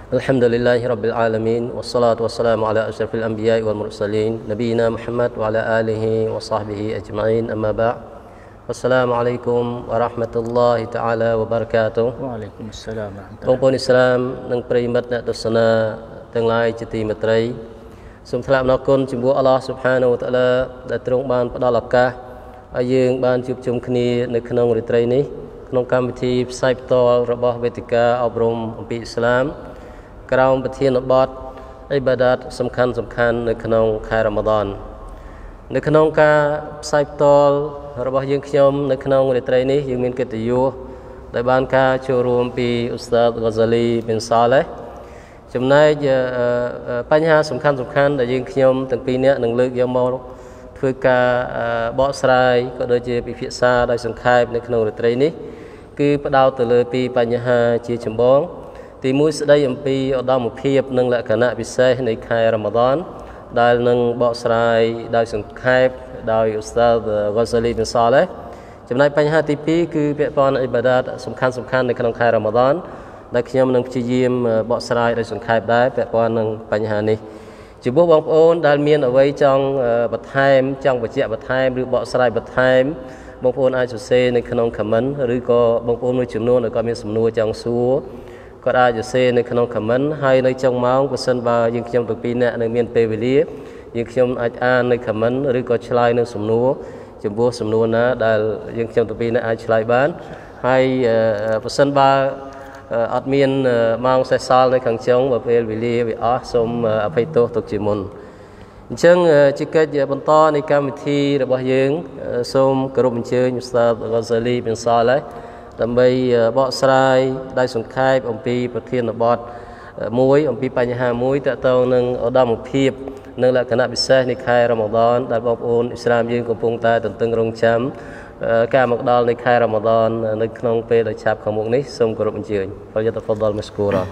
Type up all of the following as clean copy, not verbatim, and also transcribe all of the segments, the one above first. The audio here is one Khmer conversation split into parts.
الحمد لله رب العالمين والصلاة والسلام على أشرف الأنبياء والمرسلين نبينا محمد وعلى آله وصحبه أجمعين أما بعد السلام عليكم ورحمة الله تعالى وبركاته وعليكم السلام ورحمة الله បងប្អូនឥស្លាមនិងប្រិយមិត្តអ្នកទស្សនាទាំងឡាយជាទីមេត្រីសូមថ្លែងអំណរគុណចំពោះអល់ឡោះ Subhanahu wa Ta'ala ដែលទ្រង់បានផ្ដល់ឱកាសឲ្យយើងបានជួបជុំគ្នានៅក្នុងរាត្រីនេះក្នុងកម្មវិធីផ្សាយផ្ទាល់របស់វេទិកាអប់រំអំពីអ៊ីស្លាមក្រោមប្រធានបទអ៊ីបាដាតសំខាន់នៅក្នុងខែរ៉ាម៉ាឌននៅក្នុងការផ្សាយផ្ទាល់របស់យើងខ្ញុំនៅក្នុងរាត្រីនេះយើងមានកិត្តិយសដែលបានការចូលរួមពីឧស្សាហ៍ Ghazali bin Saleh ចំណែកបញ្ហាសំខាន់ដែលយើងខ្ញុំទាំងពីរនាក់នឹងលើកយកមកធ្វើការបកស្រាយក៏ដូចជាពិភាក្សាដោយសង្ខេបនៅក្នុងរាត្រីនេះគឺផ្ដោតទៅលើពីបញ្ហាជាចម្បងទីមួយស្ដីអំពីឧត្តមភាពនិងលក្ខណៈពិសេសនៃខែរ៉ាម៉ាឌនដែលនឹងបកស្រាយដោយសង្ខេបដោយឧស្សាហ៍ Ghazali bin Saleh ចំណែកបញ្ហាទី2គឺពាក់ព័ន្ធអ៊ីបាដាតសំខាន់នៅក្នុងខែរ៉ាម៉ាឌនដែលខ្ញុំនឹងព្យាយាមបកស្រាយដោយសង្ខេបដែរពាក់ព័ន្ធនឹងបញ្ហានេះចំពោះបងប្អូនដែលមានអ្វីចង់បន្ថែមចង់បញ្ជាក់បន្ថែមឬបកស្រាយបន្ថែមបងប្អូនអាចសរសេរនៅក្នុង comment ឬក៏បងប្អូនមួយចំនួនដែលគាត់មានសំណួរចង់សួរគាត់អាចសរសេរនៅក្នុង comment ហើយនៅចុងម៉ោងបើសិនបើយើងខ្ញុំទាំងពីរនាក់នៅមានពេលវេលាយើងខ្ញុំអាចអាននៅ comment ឬក៏ឆ្លើយនៅសំណួរចំពោះសំណួរណាដែលយើងខ្ញុំទាំងពីរនាក់អាចឆ្លើយបានហើយបើសិនបើអត់មានម៉ោងសេសសល់នៅខាងចុងបើពេលវេលាវាអស់សូមអភ័យទោសទុកជាមុនអញ្ចឹងជាកិច្ចបន្តនៃកម្មវិធីរបស់យើងសូមគោរពអញ្ជើញឧស្សាហ៍ Ghazali bin Saleh ដើម្បីបកស្រាយដោយសង្ខេបអំពីប្រធានបទមួយអំពីបញ្ហាមួយទាក់ទងនឹងឧត្តមភាពនិងលក្ខណៈពិសេសនៃខែរ៉ាម៉ាឌនដែលបងប្អូនអ៊ីស្លាមយើងកំពុងតែទន្ទឹងរង់ចាំការមកដល់នៃខែរ៉ាម៉ាឌននៅក្នុងពេលដ៏ឆាប់ខាងមុខនេះសូមគោរពអញ្ជើញប្រយ័ត្នហ្វដលមស្គូរ៉ា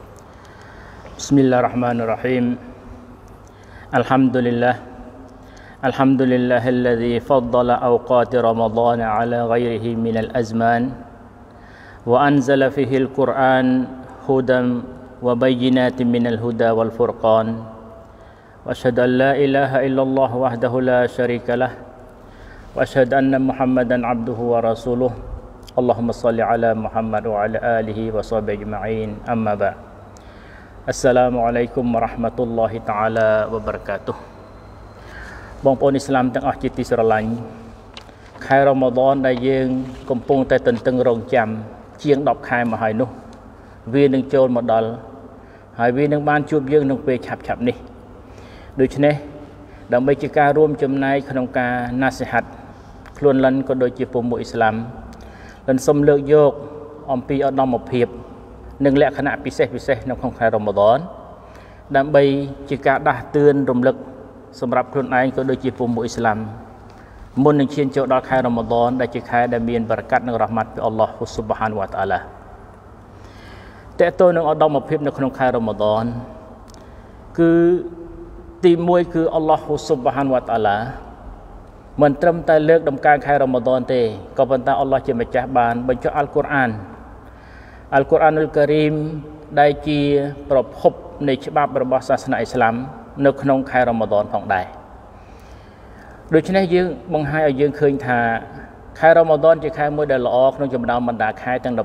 بسم الله الرحمن الرحيم الحمد لله الذي فضل أوقات رمضان على غيره من الأزمان وأنزل فيه القرآن هدى وبينات من الهدى والفرقان وأشهد أن لا إله إلا الله وحده لا شريك له وأشهد أن محمدا عبده ورسوله اللهم صل على محمد وعلى آله وصحبه أجمعين أما بعد السلام عليكم ورحمة الله تعالى وبركاته បងប្អូនអ៊ីស្លាមទាំងអស់ជាទីស្រឡាញ់ខែរ៉ាម៉ាឌនដែលយើងកំពុងតែទន្ទឹងរង់ចាំជាង10ខែមកហើយនោះវានឹងចូលមកដល់ហើយវានឹងបានជួបយើងក្នុងពេលឆាប់នេះដូច្នេះដើម្បីជាការរួមចំណែកក្នុងការណាសិហាត់ខ្លួនលិនក៏ដូចជាពុំមួយអ៊ីស្លាមលិនសូមលើកយកអំពីឧត្តមភាពនិងលក្ខណៈពិសេសនៅក្នុងខែរ៉ាម៉ាឌនដើម្បីជាការដាស់តឿនរំលឹកសម្រាប់ខ្លួនឯងក៏ដូចជាពុំមួយអ៊ីស្លាមមុននឹងឈានចូលដល់ខែរ៉ាម៉ាឌនដែលជាខែដែលមានបរកាត់និងរ៉ហ្មាត់ពីអល់ឡោះស៊ុបហានវតាអាឡាតើតើនឹងឧត្តមភាពនៅក្នុងខែរ៉ាម៉ាឌនគឺទី1គឺអល់ឡោះស៊ុបហានវតាអាឡាមិនត្រឹមតែលើកដំកើងខែរ៉ាម៉ាឌនទេក៏ប៉ុន្តែអល់ឡោះជាម្ចាស់បានបញ្ចុះអល់កុរអានអល់ការីមដែលជាប្រភពនៃច្បាប់របស់សាសនាអ៊ីស្លាមនៅក្នុងខែរ៉ាម៉ាឌនផងដែរដូច្នេះយើងបង្ហាញឲ្យយើងឃើញថាខែរ៉ាម៉ាឌនជាខែមួយដែលល្អក្នុងចំណោមបណ្ដាខែទាំង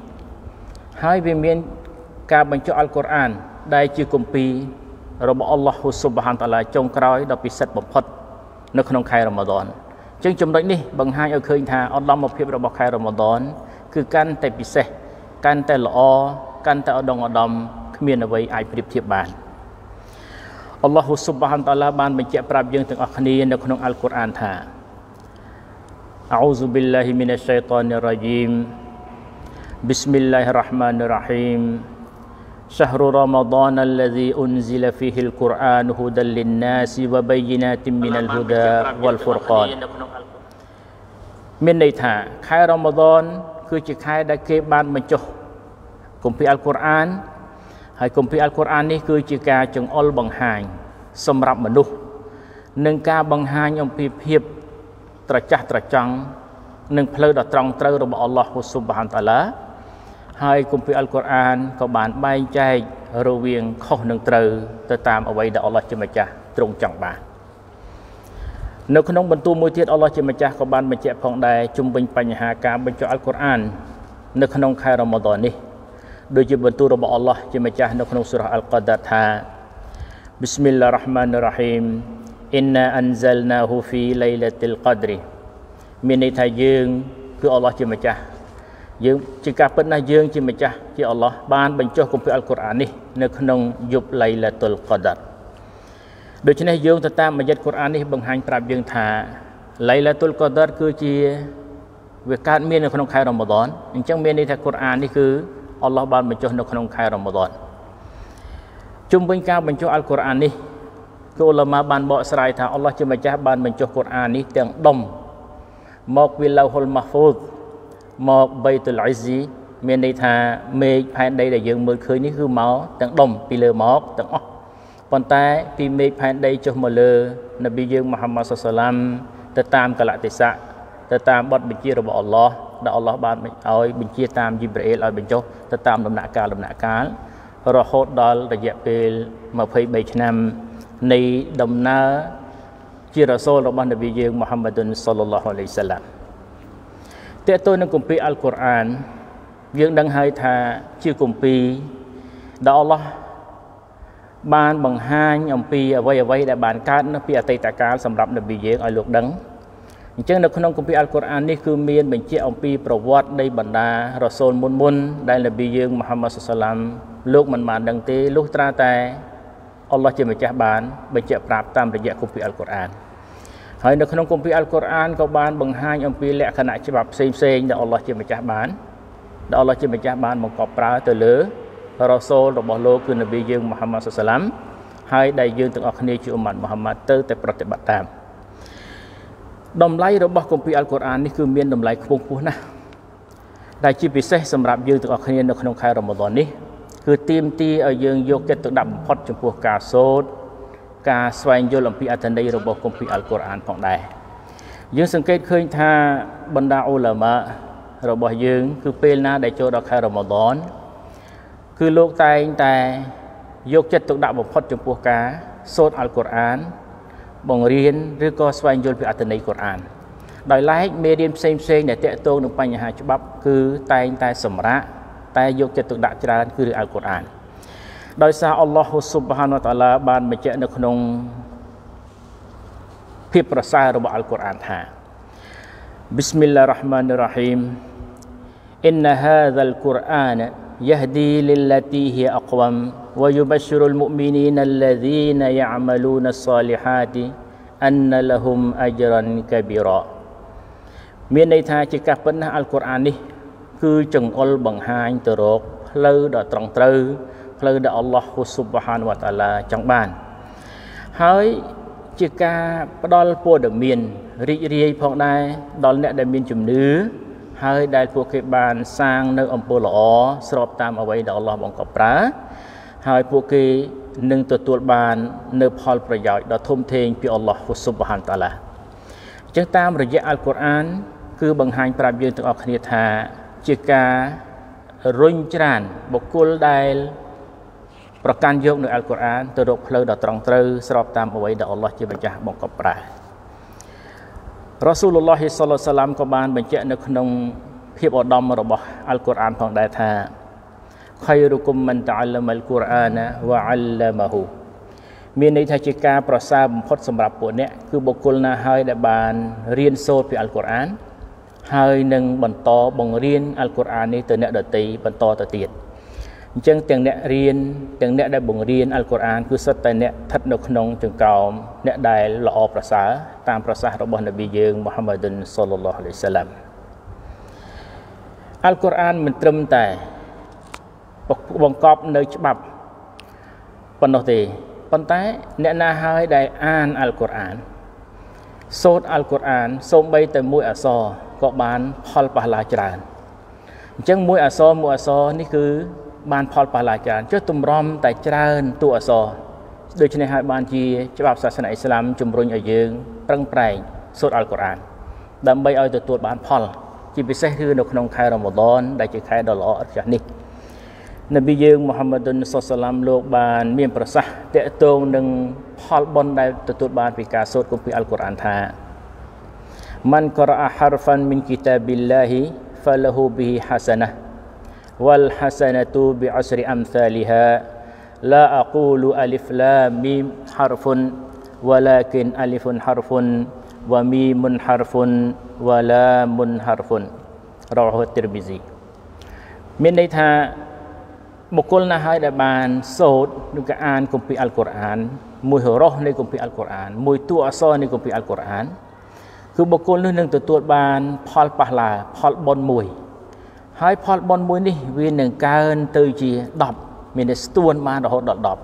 12ហើយវាមានការបញ្ចុះអល់កុរអានដែលជាគម្ពីររបស់អល់ឡោះស៊ុបហានតាឡាចុងក្រោយដ៏ពិសិដ្ឋបំផុតនៅក្នុងខែរ៉ាម៉ាឌនអញ្ចឹងចំណុចនេះបង្ហាញឲ្យឃើញថាឧត្តមភាពរបស់ខែរ៉ាម៉ាឌនគឺកាន់តែពិសេសកាន់តែល្អកាន់តែឧត្តមគ្មានអ្វីអាចប្រៀបធៀបបានអល់ឡោះស៊ុបហានតាឡាបានបញ្ជាក់ប្រាប់យើងទាំងអស់គ្នានៅក្នុងអល់កុរអានថាអោស៊ុប៊ីឡាហ៊ីមីនអ៊ាឆៃតានីររ៉ាជីមប៊ីស្មិលឡាហ៊ីររ៉ាហ្មានីររ៉ាហ៊ីមشهر رمضان الذي أنزل فيه القرآن هدى للناس وبينات من الهدى والفرقان មានន័យថាខែរ៉ាម៉ាឌនគឺជាខែដែលគេបានបញ្ចុះគម្ពីរអល់កុរអានហើយគម្ពីរអល់កុរអាននេះគឺជាការចង្អុលបង្ហាញសម្រាប់មនុស្សនិងការបង្ហាញអំពីភាពត្រចះត្រចង់និងផ្លូវដ៏ត្រង់ត្រូវរបស់អល់ឡោះស៊ុបហានតាឡាហើយគម្ពីរអល់កុរអានក៏បានបែងចែករវាងខុសនិងត្រូវទៅតាមអ្វីដែលអល់ឡោះជាម្ចាស់ទ្រង់ចង់បាននៅក្នុងបន្ទូលមួយទៀតអល់ឡោះជាម្ចាស់ក៏បានបញ្ជាក់ផងដែរជុំវិញបញ្ហាការបញ្ចុះអល់កុរអាននៅក្នុងខែរ៉ាម៉ាឌននេះដូចជាបន្ទូលរបស់អល់ឡោះជាម្ចាស់នៅក្នុងសូរ៉ាអល់កដារថា Bismillah ar-Rahman ar-Rahim Inna anzalnahu fi laylatil qadri មានន័យថាយើងគឺអល់ឡោះជាម្ចាស់យើងជាការពិតណាស់យើងជាម្ចាស់ជាអល់ឡោះបានបញ្ចុះគម្ពីរអល់កុរអាននេះនៅក្នុងយប់ឡៃឡាតុលកដារដូច្នេះយើងទៅតាមអាយ៉ាតកុរអាននេះបង្ហាញប្រាប់យើងថាឡៃឡាតុលកដារគឺជាវាកើតមាននៅក្នុងខែរ៉ាម៉ាឌនអញ្ចឹងមានន័យថាកុរអាននេះគឺអល់ឡោះបានបញ្ចុះនៅក្នុងខែរ៉ាម៉ាឌនជុំវិញការបញ្ចុះអល់កុរអាននេះគឺឧលាម៉ាបានបកស្រាយថាអល់ឡោះជាម្ចាស់បានបញ្ចុះកុរអាននេះទាំងដុំមកពីឡៅហុលម៉ាហ្វូសមកបៃតុលអ៊ីហ្ស៊ីមានន័យថាមេឃផែនដីដែលយើងមើលឃើញនេះគឺមកទាំងដុំពីលើមកទាំងអស់ប៉ុន្តែពីមេឃផែនដីចុះមកលើនប៊ីយើងមូហាម៉ាត់សល្លាមទៅតាមកលៈទេសៈទៅតាមបទបញ្ជារបស់អល់ឡោះដែលអល់ឡោះបានឲ្យបញ្ជាតាមជីប្រអ៊ីលឲ្យបញ្ចុះទៅតាមដំណាក់កាលរហូតដល់រយៈពេល23ឆ្នាំនៃដំណើរជារ៉ាសូលរបស់នប៊ីយើងមូហាម៉ាត់សល្លឡោះអាឡៃហ៊ីវសល្លាមតើតើនឹងគម្ពីរអល់កុរអានយើងដឹងហើយថាជាគម្ពីរដែលអល់ឡោះបានបង្ហាញអំពីអ្វីដែលបានកើតនៅពីអតីតកាលសម្រាប់នប៊ីយើងឲ្យលោកដឹងអញ្ចឹងនៅក្នុងគម្ពីរអល់កុរអាននេះគឺមានបញ្ជាក់អំពីប្រវត្តិនៃបណ្ដារ៉ាសូលមុនដែលនប៊ីយើងមូហាម៉ាត់សល្លាមលោកមិនបានដឹងទេលុះត្រាតែអល់ឡោះជាម្ចាស់បានបញ្ជាក់ប្រាប់តាមរយៈគម្ពីរអល់កុរអានហើយនៅក្នុងគម្ពីរអល់កុរអានក៏បានបង្ហាញអំពីលក្ខណៈច្បាប់ផ្សេងដែលអល់ឡោះជាម្ចាស់បានបង្កប់ប្រើទៅលើរ៉ាសូលរបស់លោកគឺនប៊ីយើងមូហាម៉ាត់សល្លាមហើយដែលយើងទាំងអស់គ្នាជាអ៊ុម៉ាត់មូហាម៉ាត់ទៅតែប្រតិបត្តិតាមតម្លៃរបស់គម្ពីរអល់កុរអាននេះគឺមានតម្លៃខ្ពង់ខ្ពស់ណាស់ដែលជាពិសេសសម្រាប់យើងទាំងអស់គ្នានៅក្នុងខែរ៉ាម៉ាឌននេះគឺទាមទារឲ្យយើងយកចិត្តទុកដាក់បំផុតចំពោះការសូត្រការស្វែងយល់អំពីអត្ថន័យរបស់គម្ពីរអល់កុរអានផងដែរយើងសង្កេតឃើញថាបណ្ដាអ៊ូឡាម៉ារបស់យើងគឺពេលណាដែលចូលដល់ខែរ៉ាម៉ាឌនគឺលោកតែងតែយកចិត្តទុកដាក់បំផុតចំពោះការសូត្រអល់កុរអានបង្រៀនឬក៏ស្វែងយល់ពីអត្ថន័យកុរអានដោយឡែកមេរៀនផ្សេងដែលតាក់ទងនឹងបញ្ហាច្បាប់គឺតែងតែសម្រាប់តែយកចិត្តទុកដាក់ច្រើនគឺរឿងអល់កុរអានដោយសារអល់ឡោះស៊ុបហានវតាឡាបានបញ្ជាក់នៅក្នុងភាពប្រសើររបស់អល់កុរអានថា Bismillah ar-Rahman ar-Rahim Inna hadha al-Qur'an yahdi lillati hiya aqwam wa yubashshirul mu'minina alladhina ya'maluna as-salihati anna lahum ajran kabira មានន័យថាជាការពិតណាស់អល់កុរអាននេះគឺចង្អុលបង្ហាញទៅរកផ្លូវដ៏ត្រង់ត្រូវផ្លូវដែលអល់ឡោះស៊ុបហានវតាឡាចង់បានហើយជាការផ្ដល់ព័ត៌មានរីករាយផងដែរដល់អ្នកដែលមានជំនឿហើយដែលពួកគេបានសាងនៅអំពើល្អស្របតាមអ្វីដែលអល់ឡោះបង្កប់ប្រើហើយពួកគេនឹងទទួលបាននៅផលប្រយោជន៍ដ៏ធំធេងពីអល់ឡោះស៊ុបហានតាឡាអញ្ចឹងតាមរយៈអល់កុរអានគឺបង្ហាញប្រាប់យើងទាំងអស់គ្នាថាជាការរុញច្រានបុគ្គលដែលប្រកាន់យកនៅអល់កុរអានទៅរកផ្លូវដ៏ត្រង់ត្រូវស្របតាមអ្វីដែលអល់ឡោះជាម្ចាស់បង្កប់ប្រើរ៉ាស៊ូលឡោះសល្លឡោះសាឡាមក៏បានបញ្ជាក់នៅក្នុងភាពឧត្តមរបស់អល់កុរអានផងដែរថាខៃរុគុមមិនតអលមអល់កុរអានវអលឡមហ៊ូមានន័យថាជាការប្រសើរបំផុតសម្រាប់ពួកអ្នកគឺបុគ្គលណាហើយដែលបានរៀនសូត្រពីអល់កុរអានហើយនឹងបន្តបង្រៀនអល់កុរអាននេះទៅអ្នកដទៃបន្តទៅទៀតអញ្ចឹងទាំងអ្នករៀនទាំងអ្នកដែលបង្រៀនអល់កុរអានគឺសុទ្ធតែអ្នកស្ថិតនៅក្នុងចង្កោមអ្នកដែលល្អប្រសើរតាមប្រសាសន៍របស់នប៊ីយើងមូហាម៉ាត់សល្លឡោះអាឡៃហ៊ីវសល្លាមអល់កុរអានមិនត្រឹមតែបង្កប់នៅច្បាប់ប៉ុណ្ណោះទេប៉ុន្តែអ្នកណាហើយដែលអានអល់កុរអានសូត្រអល់កុរអានសូម្បីតែមួយអក្សរក៏បានផលប៉ះឡាច្រើនអញ្ចឹងមួយអក្សរនេះគឺបានផលប៉ះឡាច្រើនចុះទម្រាំតែច្រើនតួអក្សរដូច្នេះហើយបានជាច្បាប់សាសនាអ៊ីស្លាមជំរុញឲ្យយើងប្រឹងប្រែងសូត្រអល់កុរអានដើម្បីឲ្យទទួលបានផលជាពិសេសគឺនៅក្នុងខែរ៉ាម៉ាឌនដែលជាខែដ៏ល្អឥតខ្ចោះនេះនប៊ីយើងមូហាម៉ាឌុនសល្លឡាមលោកបានមានប្រសាសន៍តាក់ទងនឹងផលបុណ្យដែលទទួលបានពីការសូត្រគម្ពីរអល់កុរអានថាمن قرأ حرفا من كتاب الله فله به حسنة والحسنة بعشر أمثالها لا أقول ألف لام ميم حرف ولكن ألف حرف وميم حرف ولام حرف رواه الترمذي មានន័យថាបុគ្គលណាហើយដែលបានសូត្រឬក៏អានគម្ពីរអល់កុរអានមួយហរោះនៃគម្ពីរអល់កុរអានមួយតួអក្សរនៃគម្ពីរអល់កុរអានគឺបុគ្គលនោះនឹងទទួលបានផលប៉ះឡាផលបុណ្យមួយហើយផលបុណ្យមួយនេះវានឹងកើនទៅជា10មានស្ទួនបានរហូតដល់10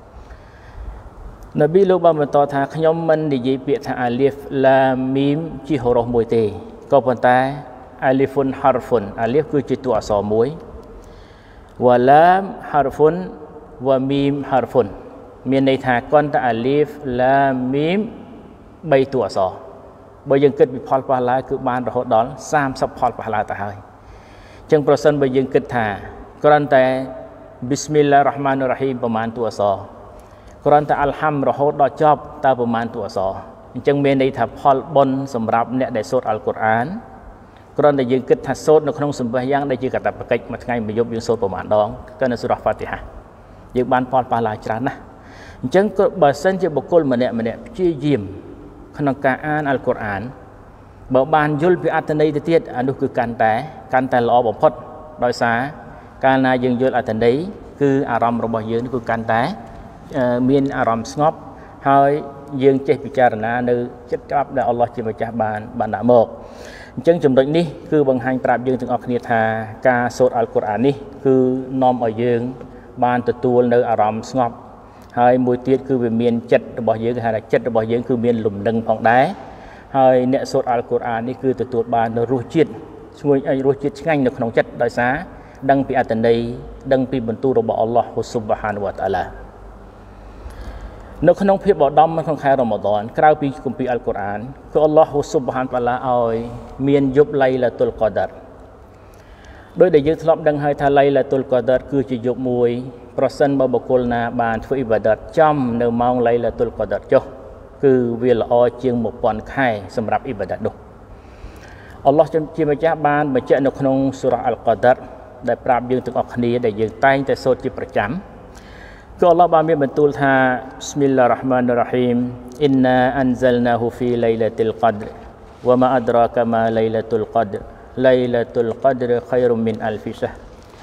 នប៊ីលោកបានបន្តថាខ្ញុំមិននិយាយពាក្យថាអាលីហ្វឡាមីមជាហរោះមួយទេក៏ប៉ុន្តែអាលីហ្វុនហារហ្វុនអាលីហ្វគឺជាតួអក្សរមួយវ៉ាឡាមហារហ្វុនវ៉ាមីមហារហ្វុនមានន័យថាគ្រាន់តែអាលីហ្វឡាមីម3តួអក្សរបើយើងគិតពីផលប៉ះឡាគឺបានរហូតដល់30ផលប៉ះឡាទៅហើយអញ្ចឹងប្រសិនបើយើងគិតថាគ្រាន់តែប៊ីស្មិលឡាហ៊ីរ៉ាហ្មានីរ៉ាហ៊ីមប្រមាណតួអក្សរគ្រាន់តែអល់ហាំរហូតដល់ចប់តើប្រមាណតួអក្សរអញ្ចឹងមានន័យថាផលបុណ្យសម្រាប់អ្នកដែលសូត្រអល់កុរអានគ្រាន់តែយើងគិតថាសូត្រនៅក្នុងសម្ភារយ៉ាងដែលជាកាតព្វកិច្ចមួយថ្ងៃមួយយប់យើងសូត្រប្រមាណដងក៏នៅសូរ៉ាហ្វាទីហាយើងបានផលប៉ះឡាច្រើនណាស់អញ្ចឹងបើសិនជាបុគ្គលម្នាក់ព្យាយាមក្នុងការអានអល់កុរអានបើបានយល់ពីអត្ថន័យទៅទៀតអានោះគឺកាន់តែល្អបំផុតដោយសារកាលណាយើងយល់អត្ថន័យគឺអារម្មណ៍របស់យើងគឺកាន់តែមានអារម្មណ៍ស្ងប់ហើយយើងចេះពិចារណានៅចិត្តច្បាប់ដែលអល់ឡោះជាម្ចាស់បានដាក់មកអញ្ចឹងចំណុចនេះគឺបង្ហាញប្រាប់យើងទាំងអស់គ្នាថាការសូត្រអល់កុរអាននេះគឺនាំឲ្យយើងបានទទួលនៅអារម្មណ៍ស្ងប់ហើយមួយទៀតគឺវាមានចិត្តរបស់យើងគេហៅថាចិត្តរបស់យើងគឺមានលំនឹងផងដែរហើយអ្នកសូត្រអល់កុរអាននេះគឺទទួលបាននៅរសជាតិឈ្ងុយរសជាតិឆ្ងាញ់នៅក្នុងចិត្តដោយសារដឹងពីអត្ថន័យដឹងពីបន្ទូលរបស់អល់ឡោះស៊ុបហានវតាអាឡានៅក្នុងភាពបដំក្នុងខែរ៉ាម៉ាឌនក្រៅពីគម្ពីរអល់កុរអានគឺអល់ឡោះស៊ុបហានវតាអាឡាឲ្យមានយប់ឡៃឡាតុលកដរដោយដែលយើងធ្លាប់ដឹងហើយថាឡៃឡាតុលកដរគឺជាយប់មួយប្រសិនបើបុគ្គលណាបានធ្វើអ៊ីបាដាតចំនៅម៉ោងឡៃឡាតុលកដរចុះគឺវាល្អជាង 1000 ខែសម្រាប់អ៊ីបាដាតនោះអល់ឡោះជាម្ចាស់បានបញ្ជាក់នៅក្នុងសូរ៉ាអល់កដរដែលប្រាប់យើងទាំងអស់គ្នាដែលយើងតែងតែសូត្រជាប្រចាំគឺអល់ឡោះបានមានបន្ទូលថាប៊ីស្មិលឡាហ៊ីរ៉ាហ្មានីរ៉ាហ៊ីមអ៊ីនណាអានហ្សាល់ណាហ៊ូហ្វីឡៃឡាតុលកដរវ៉ាម៉ាអឌរ៉ាកាម៉ាឡៃឡាតុលកដរឡៃឡាតុលកដរខៃរុមមីនអល់ហ្វីសហរ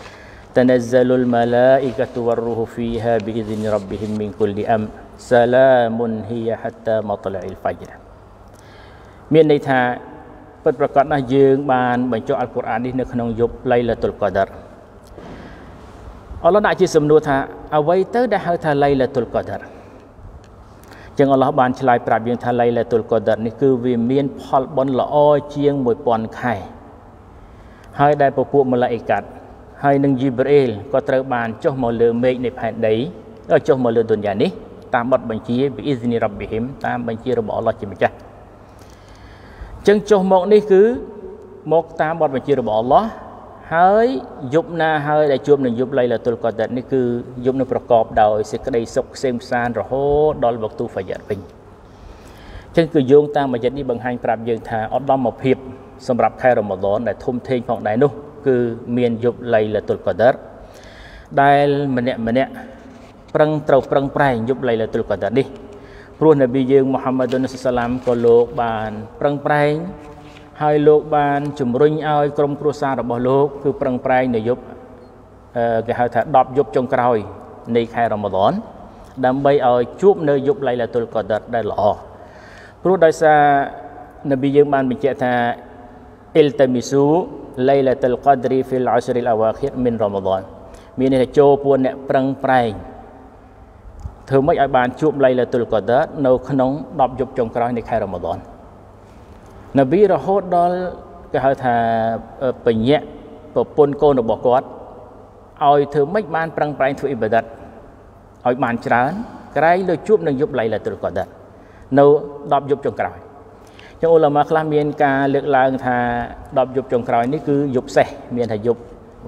تنزل الملائكة والروح فيها بإذن ربهم من كل أمر سلام هي حتى مطلع الفجر មានន័យថាពិតប្រាកដណាស់យើងបានបញ្ចុះអល់កុរអាននេះនៅក្នុងយប់ឡៃឡាតុលកដរអល់ឡោះដាក់ជាសំណួរថាអ្វីទៅដែលហៅថាឡៃឡាតុលកដរចឹងអល់ឡោះបានឆ្លើយប្រាប់យើងថាឡៃឡាតុលកដរនេះគឺវាមានផលបុណ្យល្អជាង 1000 ខែហើយដែលពពួកម៉ាឡាអ៊ីកាត់ហើយនឹងជីប្រីលក៏ត្រូវបានចុះមកលើមេឃនៃផែនដីចុះមកលើទុនយ៉ានេះតាមបទបញ្ជាប៊ីអ៊ីហ្សនីរ៉ាប៊ីហ៊ីមតាមបញ្ជារបស់អល់ឡោះជាម្ចាស់អញ្ចឹងចុះមកនេះគឺមកតាមបទបញ្ជារបស់អល់ឡោះហើយយប់ណាហើយដែលជួបនឹងយប់ឡៃឡាតុលកដរនេះគឺយប់នឹងប្រកបដោយសេចក្តីសុខក្សេមក្សាន្តរហូតដល់វក្ទូហ្វាយ៉ាត់វិញអញ្ចឹងគឺយោងតាមអាយ៉ាត់នេះបង្ហាញប្រាប់យើងថាឧត្តមភាពសម្រាប់ខែរ៉ាម៉ាឌនដែលធំធេងផងដែរនោះគឺមានយប់ឡៃឡាតុលកដរដែលម្នាក់ប្រឹងប្រែងយប់ឡៃឡាតុលកដរនេះព្រោះនប៊ីយើងមូហាម៉ាឌុនសល្លឡាមក៏លោកបានប្រឹងប្រែងហើយលោកបានជំរុញឲ្យក្រុមគ្រួសាររបស់លោកគឺប្រឹងប្រែងនៅយប់គេហៅថា10យប់ចុងក្រោយនៃខែរ៉ាម៉ាឌនដើម្បីឲ្យជួបនៅយប់ឡៃឡាតុលកដរដែលល្អព្រោះដោយសារនប៊ីយើងបានបញ្ជាក់ថាអ៊ីលតាមីស៊ូឡៃឡាតុលកដរីហ្វីលអ៊ឈរីលអវាខិរមីនរ៉ាម៉ាឌនមានន័យថាចូលពួកអ្នកប្រឹងប្រែងធ្វើម៉េចឲ្យបានជួបឡៃឡាតុលកដរនៅក្នុង10យប់ចុងក្រោយនៃខែរ៉ាម៉ាឌននប៊ីរហូតដល់គេហៅថាបញ្ញាក់ប្រពន្ធកូនរបស់គាត់ឲ្យធ្វើម៉េចបានប្រឹងប្រែងធ្វើអ៊ីបាដាតឲ្យបានច្រើនក្រែងលើជួបនឹងយប់ឡៃឡាតុលកដរនៅ10យប់ចុងក្រោយ trong ulamaខ្លះមានការលើកឡើងថា10យប់ចុងក្រោយនេះគឺយប់សេះមានថាយប់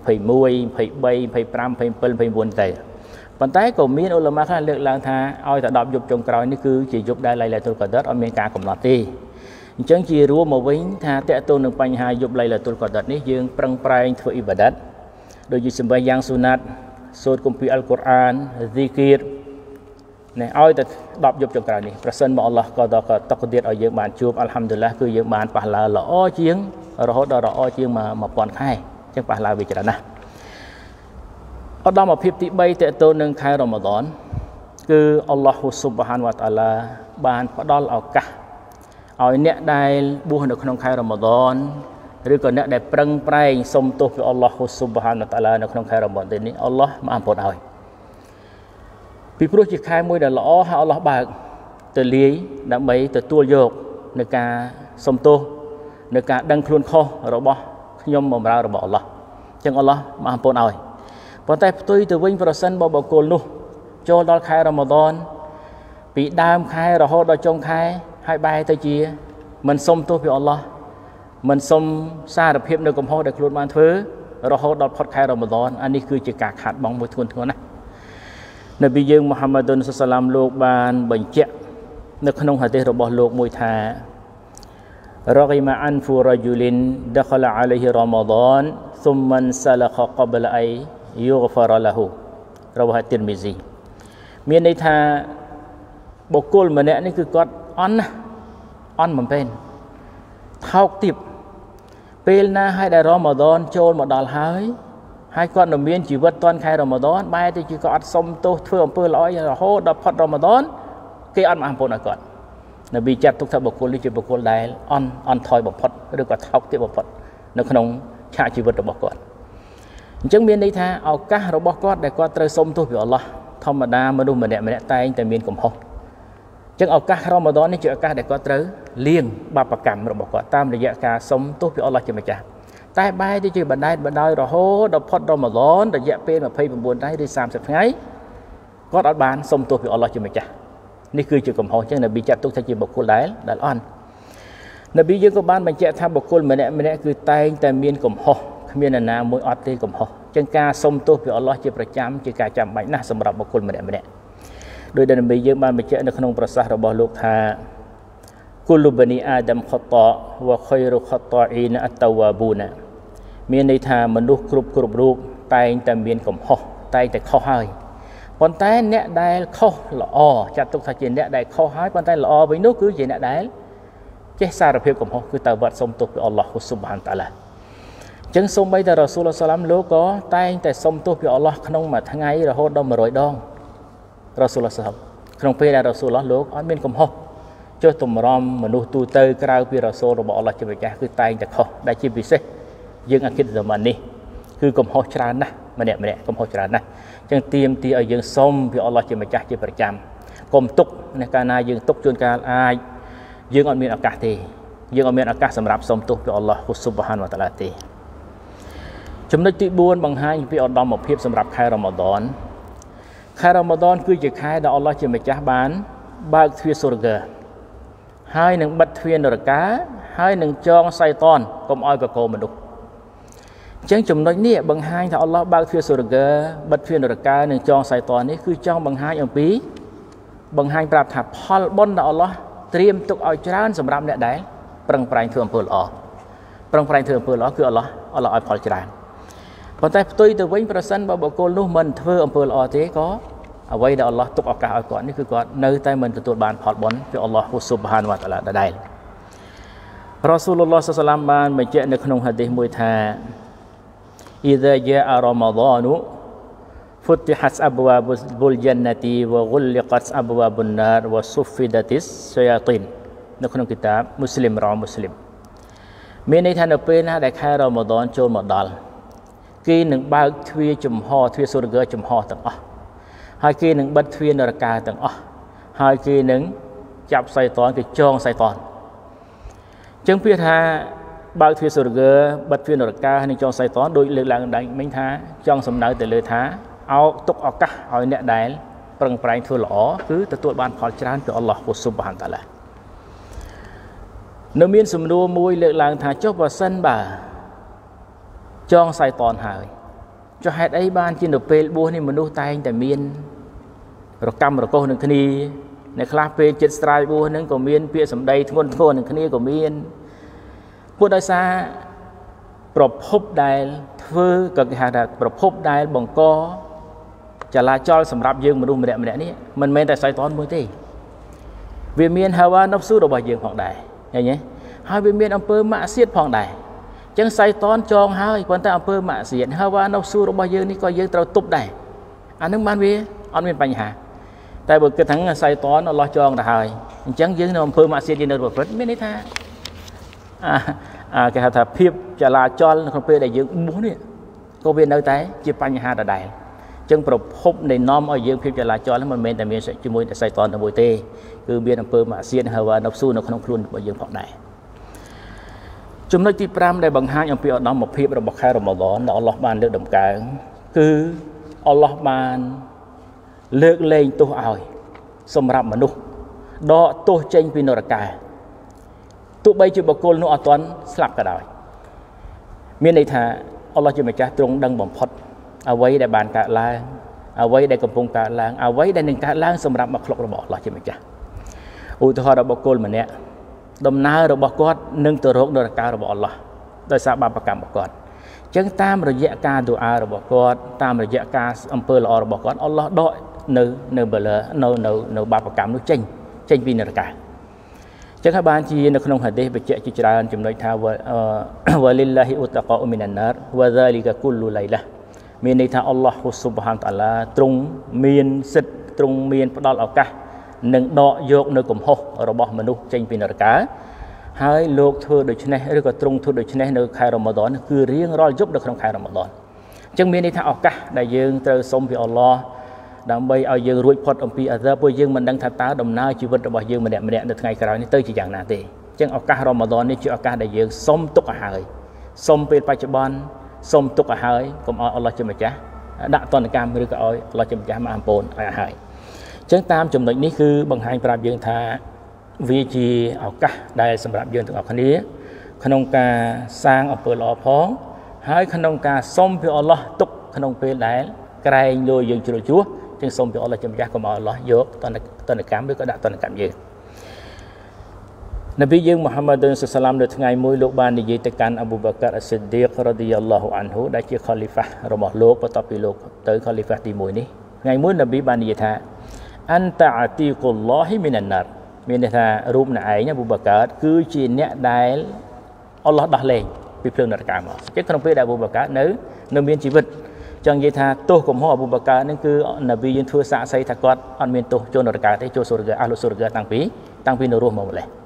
21 23 25 27 29ទៅប៉ុន្តែក៏មានឧលមាខ្លះលើកឡើងថាឲ្យតែ10យប់ចុងក្រោយនេះគឺជាយប់ដែលឡៃឡាតុលកដរអត់មានការកំណត់ទេអញ្ចឹងជារួមមកវិញថាតកតូននឹងបញ្ហាយប់ឡៃឡាតុលកដរនេះយើងប្រឹងប្រែងធ្វើអ៊ីបាដាតដូចជាសម្បះយ៉ាងស៊ូណាត់សូត្រគម្ពីរអល់កុរអានហ្ស៊ីគីរនេះឲ្យតែ10យប់ចុងក្រោយនេះប្រសិនមកអល់ឡោះក៏តកទៀតឲ្យយើងបានជួបអល់ហាំឌុលឡាគឺយើងបានប៉ះឡាល្អជាងរហូតដល់ល្អជាង1000ខែអញ្ចឹងប៉ះឡាវាច្រើនណាស់ឧត្តមភាពទី3តេតូននឹងខែរ៉ម៉ាឌនគឺអល់ឡោះស៊ុបហានវតាឡាបានផ្ដល់ឱកាសឲ្យអ្នកដែលបួសនៅក្នុងខែរ៉ម៉ាឌនឬក៏អ្នកដែលប្រឹងប្រែងសុំទោសពីអល់ឡោះស៊ុបហានវតាឡានៅក្នុងខែរ៉ម៉ាឌននេះអល់ឡោះមកអញ្ពុតឲ្យពីព្រោះជាខែមួយដែលល្អហើយអល់ឡោះបើកទៅលាយដើម្បីទទួលយកនៅការសុំទោសនៅការដឹងខ្លួនខុសរបស់ខ្ញុំបម្រើរបស់អល់ឡោះអញ្ចឹងអល់ឡោះមកអញ្ពុតឲ្យប៉ុន្តែផ្ទុយទៅវិញប្រសិនបើបុគ្គលនោះចូលដល់ខែរ៉ម៉ាឌនពីដើមខែរហូតដល់ចុងខែហើយបែរទៅជាមិនសុំទោសពីអល់ឡោះមិនសុំសារភាពនៅកំហុសដែលខ្លួនបានធ្វើរហូតដល់ផុតខែរ៉ម៉ាឌនអានេះគឺជាការខាតបង់មួយធ្ងន់ធ្ងរណាស់នប៊ីយើងមូហាម៉ាឌុនសល្លាមលោកបានបញ្ជាក់នៅក្នុងហាឌីសរបស់លោកមួយថារហ្គីម៉ាអានហ្វូរ៉ាជូលិនដខលអាឡៃហ៊ីរ៉ម៉ាឌនស៊ុមមិនសាឡខកបលអៃيغفر له របស់ទីរមីស៊ីមានន័យថាបុគ្គលម្នាក់នេះគឺគាត់អន់ណាស់អន់មិនពេនថោកទាបពេលណាឲ្យដែលរ៉ម៉ាឌនចូលមកដល់ហើយគាត់នៅមានជីវិតតនខែរ៉ម៉ាឌនបែរទៅជាគាត់អត់សុំទោសធ្វើអំពើល្អរហូតដល់ផុតរ៉ម៉ាឌនគេអត់មកអញ្ពុតឲ្យគាត់នប៊ីចាត់ទុកថាបុគ្គលនេះជាបុគ្គលដែលអន់ថយបំផុតឬក៏ថោកទាបបំផុតនៅក្នុងឆាកជីវិតរបស់គាត់អញ្ចឹងមានន័យថាឱកាសរបស់គាត់ដែលគាត់ត្រូវសុំទោសពីអល់ឡោះធម្មតាមនុស្សម្នាក់តែងតែមានកំហុសអញ្ចឹងឱកាសរ៉ម៉ាឌននេះជាឱកាសដែលគាត់ត្រូវលាងបាបកម្មរបស់គាត់តាមរយៈការសុំទោសពីអល់ឡោះជាម្ចាស់តែបែរទៅជាបណ្ដោយរហូតដល់ផុតរ៉ម៉ាឌនរយៈពេល29ថ្ងៃឬ30ថ្ងៃគាត់អត់បានសុំទោសពីអល់ឡោះជាម្ចាស់នេះគឺជាកំហុសអញ្ចឹងនប៊ីចាត់ទុកថាជាបុគ្គលដែលអន់នប៊ីយើងក៏បានបញ្ជាក់ថាបុគ្គលម្នាក់គឺតែងតែមានកំហុសគ្មានណាមួយអត់ទេកំហុសចឹងការសុំទោសពីអល់ឡោះជាប្រចាំជាការចាំបាច់ណាស់សម្រាប់បុគ្គលម្នាក់ដោយដែលនប៊ីយើងបានបញ្ជាក់នៅក្នុងប្រសាសន៍របស់លោកថាគុលបនីអាដាមខតអវខៃរុខតអ៊ីនអតវ៉ាប៊ូណាមានន័យថាមនុស្សគ្រប់រូបតែងតែមានកំហុសតែងតែខុសហើយប៉ុន្តែអ្នកដែលខុសល្អចាត់ទុកថាជាអ្នកដែលខុសហើយប៉ុន្តែល្អវិញនោះគឺជាអ្នកដែលចេះសារភាពកំហុសគឺទៅវត្តសុំទោសពីអល់ឡោះស៊ុបហានតាឡាចឹងសូម្បីតែរ៉ាស៊ូលសាឡាមលោកក៏តែងតែសុំទោសពីអល់ឡោះក្នុងមួយថ្ងៃរហូតដល់100ដងរ៉ាស៊ូលសាឡាមក្នុងពេលដែលរ៉ាស៊ូលលោកអត់មានកំហុសចុះតម្រាំមនុស្សទូទៅក្រៅពីរ៉ាស៊ូលរបស់អល់ឡោះជាម្ចាស់គឺតែងតែខុសដែលជាពិសេសយើងអាគិតសម័យនេះគឺកំហុសច្រើនណាស់ម្នាក់កំហុសច្រើនណាស់ចឹងទាមទារឲ្យយើងសុំពីអល់ឡោះជាម្ចាស់ជាប្រចាំកុំទុកនៅកាលណាយើងទុកជួនកាលអាចយើងអត់មានឱកាសទេយើងអត់មានឱកាសសម្រាប់សុំទោសពីអល់ឡោះស៊ុបហានវតាឡាទេចំណុចទី4បង្ហាញពីឧត្តមភាពសម្រាប់ខែរ៉ម៉ាឌនខែរ៉ម៉ាឌនគឺជាខែដែលអល់ឡោះជាម្ចាស់បានបើកទ្វារសូរហ្គាហើយនឹងបិទទ្វារនរកាហើយនឹងចងសៃតានកុំឲ្យបកោមនុស្សអញ្ចឹងចំណុចនេះបង្ហាញថាអល់ឡោះបើកទ្វារសូរហ្គាបិទទ្វារនរកានិងចងសៃតាននេះគឺចង់បង្ហាញអំពីបង្ហាញប្រាប់ថាផលបុណ្យដែលអល់ឡោះត្រៀមទុកឲ្យច្រើនសម្រាប់អ្នកដែលប្រឹងប្រែងធ្វើអំពើល្អប្រឹងប្រែងធ្វើអំពើល្អគឺអល់ឡោះឲ្យផលច្រើនប៉ុន្តែផ្ទុយទៅវិញប្រសិនបើបុគ្គលនោះមិនធ្វើអំពើល្អទេក៏អ្វីដែលអល់ឡោះទុកឱកាសឲ្យគាត់នេះគឺគាត់នៅតែមិនទទួលបានផលបុណ្យពីអល់ឡោះស៊ុបហានវតាឡាដដែលរ៉ាស៊ូលឡោះសល្លាមបានបញ្ជាក់នៅក្នុងហាឌីសមួយថាអ៊ីហ្សាជាអរ៉ម៉ាឌនហ្វុតិហាត់អបវ៉ាបុលជន្នទីវហ្គុលកាត់អបវ៉ាបុនណារវស៊ុហ្វីដាទីសសយ៉ាទីននៅក្នុងគីតាបមូស្លីមរ៉មូស្លីមមានន័យថានៅពេលណាដែលខែរ៉ម៉ាឌនចូលមកដល់គេនឹងបើកទ្វារចំហទ្វារសូរហ្គាចំហទាំងអស់ហើយគេនឹងបិទទ្វារនរកាទាំងអស់ហើយគេនឹងចាប់សៃតានគេចងសៃតានចឹងពាក្យថាបើកទ្វារសូរហ្គាបិទទ្វារនរកាហើយនឹងចងសៃតានដោយលើកឡើងដែរមិញថាចង់សំដៅទៅលើថាទុកឱកាសឲ្យអ្នកដែលប្រឹងប្រែងធ្វើល្អគឺទទួលបានផលច្រើនពីអល់ឡោះស៊ុបហានតាឡានៅមានសំណួរមួយលើកឡើងថាចុះបើសិនបើចងសៃតនហើយចុះហេតុអីបានជានៅពេលបួសនេះមនុស្សតែងតែមានរកម្មរកុសនឹងគ្នាអ្នកខ្លះពេលចិត្តស្រាយបួសហ្នឹងក៏មានពាក្យសម្ដីធ្ងន់ធ្ងរនឹងគ្នាក៏មានព្រោះដោយសារប្រភពដែលធ្វើក៏គេហៅថាប្រភពដែលបង្កចលាចលសម្រាប់យើងមនុស្សម្នាក់ម្នាក់នេះមិនមែនតែសៃតនមួយទេវាមានហាវ៉ានហ្វស៊ូរបស់យើងផងដែរឃើញទេហើយវាមានអំពើម៉ាក់សៀតផងដែរអញ្ចឹងសៃតនចងហើយប៉ុន្តែអំពើម៉ាក់សៀតហាវ៉ានហ្វស៊ូរបស់យើងនេះក៏យើងត្រូវទប់ដែរអានឹងបានវាអត់មានបញ្ហាតែបើគិតថាសៃតនអល់ឡោះចងទៅហើយអញ្ចឹងយើងនៅអំពើម៉ាក់សៀតយើងនៅប្រព្រឹត្តមានន័យថាគេហៅថាភាពចលាចលនៅក្នុងពេលដែលយើងបួសនេះក៏វានៅតែជាបញ្ហាដដែលអញ្ចឹងប្រភពនៃនាំឲ្យយើងភាពចលាចលមិនមែនតែមានជាមួយតែសៃតនតែមួយទេគឺមានអំពើម៉ាក់សៀតហាវ៉ានហ្វស៊ូនៅក្នុងខ្លួនរបស់យើងផងដែរចំណុចទី5ដែលបង្ហាញអំពីឧត្តមភាពរបស់ខែរ៉ម៉ាឌនដែលអល់ឡោះបានលើកដំកើងគឺអល់ឡោះបានលើកលែងទោសឲ្យសម្រាប់មនុស្សដកទោសចេញពីនរកាទោះបីជាបុគ្គលនោះអត់ទាន់ស្លាប់ក៏ដោយមានន័យថាអល់ឡោះជាម្ចាស់ទ្រង់ដឹងបំផុតអ្វីដែលបានកើតឡើងអ្វីដែលកំពុងកើតឡើងអ្វីដែលនឹងកើតឡើងសម្រាប់មកឃ្លុករបស់អល់ឡោះជាម្ចាស់ឧទាហរណ៍បុគ្គលម្នាក់ដំណើររបស់គាត់នឹងទៅរកនរការបស់អល់ឡោះដោយសារបាបកម្មរបស់គាត់អញ្ចឹងតាមរយៈការឌូអារបស់គាត់តាមរយៈការអំពើល្អរបស់គាត់អល់ឡោះដកនៅបលនៅបាបកម្មនោះចេញពីនរកាចឹងហើយបានជានៅក្នុងហាឌីសបញ្ជាក់ជាច្រើនចំណុចថាវ៉ាលិលឡាហ៊ីឧតកាអ៊ូមីនណារវ៉ាហ្សាលីកាគុលលៃឡាមានន័យថាអល់ឡោះស៊ុបហានតាឡាទ្រង់មានសិទ្ធិទ្រង់មានផ្ដល់ឱកាសនឹងដកយកនៅកំហុសរបស់មនុស្សចេញពីនរកាហើយលោកធ្វើដូច្នេះឬក៏ទ្រង់ធ្វើដូច្នេះនៅខែរ៉ម៉ាឌនគឺរៀងរាល់យប់នៅក្នុងខែរ៉ម៉ាឌនអញ្ចឹងមានន័យថាឱកាសដែលយើងត្រូវសុំពីអល់ឡោះដើម្បីឲ្យយើងរួចផុតអំពីអាហ្សាបព្រោះយើងមិនដឹងថាតើដំណើរជីវិតរបស់យើងម្នាក់ៗនៅថ្ងៃក្រោយនេះទៅជាយ៉ាងណាទេអញ្ចឹងឱកាសរ៉ម៉ាឌននេះជាឱកាសដែលយើងសុំទុកឲ្យហើយសុំពេលបច្ចុប្បន្នសុំទុកឲ្យហើយកុំឲ្យអល់ឡោះជាម្ចាស់ដាក់ទណ្ឌកម្មឬក៏ឲ្យអល់ឡោះជាម្ចាស់មកអំពូនឲ្យហើយអញ្ចឹងតាមចំណុចនេះគឺបង្ហាញប្រាប់យើងថាវាជាឱកាសដែលសម្រាប់យើងទាំងអស់គ្នាក្នុងការសាងអំពើល្អផងហើយក្នុងការសុំពីអល់ឡោះទុកក្នុងពេលដែលក្រែងលួយយើងជ្រុលជ្រោះจึงសូមពីអល់ឡោះជាម្ចាស់កុំឲ្យអល់ឡោះយកទណ្ឌកម្មឬក៏ដាក់ទណ្ឌកម្មយើងនប៊ីយើងមូហាម៉ាត់សល្លាមនៅថ្ងៃមួយលោកបាននិយាយទៅកាន់អប៊ូបការអ៊ីស្ស៊ីឌីករ៉ាឌីយ៉ាឡោះអានហ៊ូដែលជាខលីហ្វារបស់លោកបន្ទាប់ពីលោកទៅខលីហ្វាទី1នេះថ្ងៃមួយនប៊ីបាននិយាយថាអន្តាអាទីកុលឡោហ៊ីមីនណារមានន័យថារូបអ្នកឯងអប៊ូបការគឺជាអ្នកដែលអល់ឡោះដោះលែងពីភ្លើងនរកាមកចឹងក្នុងពេលដែលអប៊ូបការនៅមានជីវិតចង់និយាយថាទោសកំហុសអប៊ូបការនឹងគឺនប៊ីយើងធ្វើសាកសីថាគាត់អត់មានទោសចូលនរកាទេចូលសូរហ្គាអាហ្លុសូរហ្គាតាំងពីនៅរស់មកម្លេះ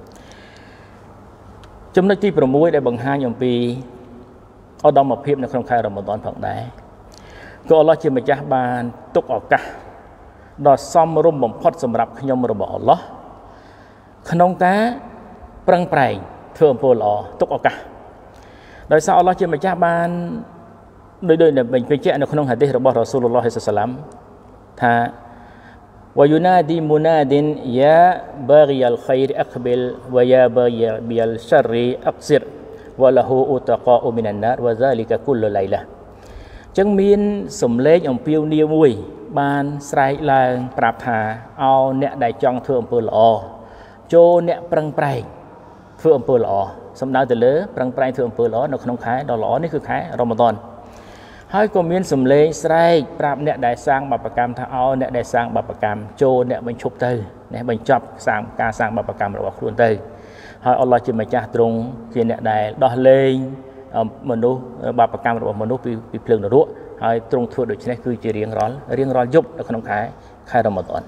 ចំណុចទី6ដែលបង្ហាញអំពីឧត្តមភាពនៅក្នុងខែរ៉ម៉ាឌនផងដែរក៏អល់ឡោះជាម្ចាស់បានទុកឱកាសដ៏សមរម្យបំផុតសម្រាប់ខ្ញុំរបស់អល់ឡោះក្នុងការប្រឹងប្រែងធ្វើអំពើល្អទុកឱកាសដោយសារអល់ឡោះជាម្ចាស់បានដោយបញ្ជាក់នៅក្នុងហាឌីសរបស់រ៉ាស៊ូលឡោះសល្លាមថាវយុណាឌីមុណាឌិនយ៉ាបាហ្គីអលខៃរអក្បិលវយ៉ាបាហ្គីប៊ីអលឆររីអក្សិរវលហ៊ូឧតកាអ៊ូមីនណារវហ្សាលីកាគុលលៃឡាចឹងមានសំឡេងអំពាវនាវមួយបានស្រែកឡើងប្រាប់ថាឲ្យអ្នកដែលចង់ធ្វើអំពើល្អចូលអ្នកប្រឹងប្រែងធ្វើអំពើល្អសំដៅទៅលើប្រឹងប្រែងធ្វើអំពើល្អនៅក្នុងខែដ៏ល្អនេះគឺខែរ៉ម៉ាឌនហើយក៏មានសំឡេងស្រែកប្រាប់អ្នកដែលសាងបាបកម្មថាឲ្យអ្នកដែលសាងបាបកម្មចូលអ្នកបញ្ឈប់ទៅអ្នកបញ្ចប់ការសាងបាបកម្មរបស់ខ្លួនទៅហើយអល់ឡោះជាម្ចាស់ទ្រង់ជាអ្នកដែលដោះលែងមនុស្សបាបកម្មរបស់មនុស្សពីភ្លើងនរកហើយទ្រង់ធ្វើដូច្នេះគឺជារៀងរាល់យប់នៅក្នុងខែរ៉ម៉ាឌន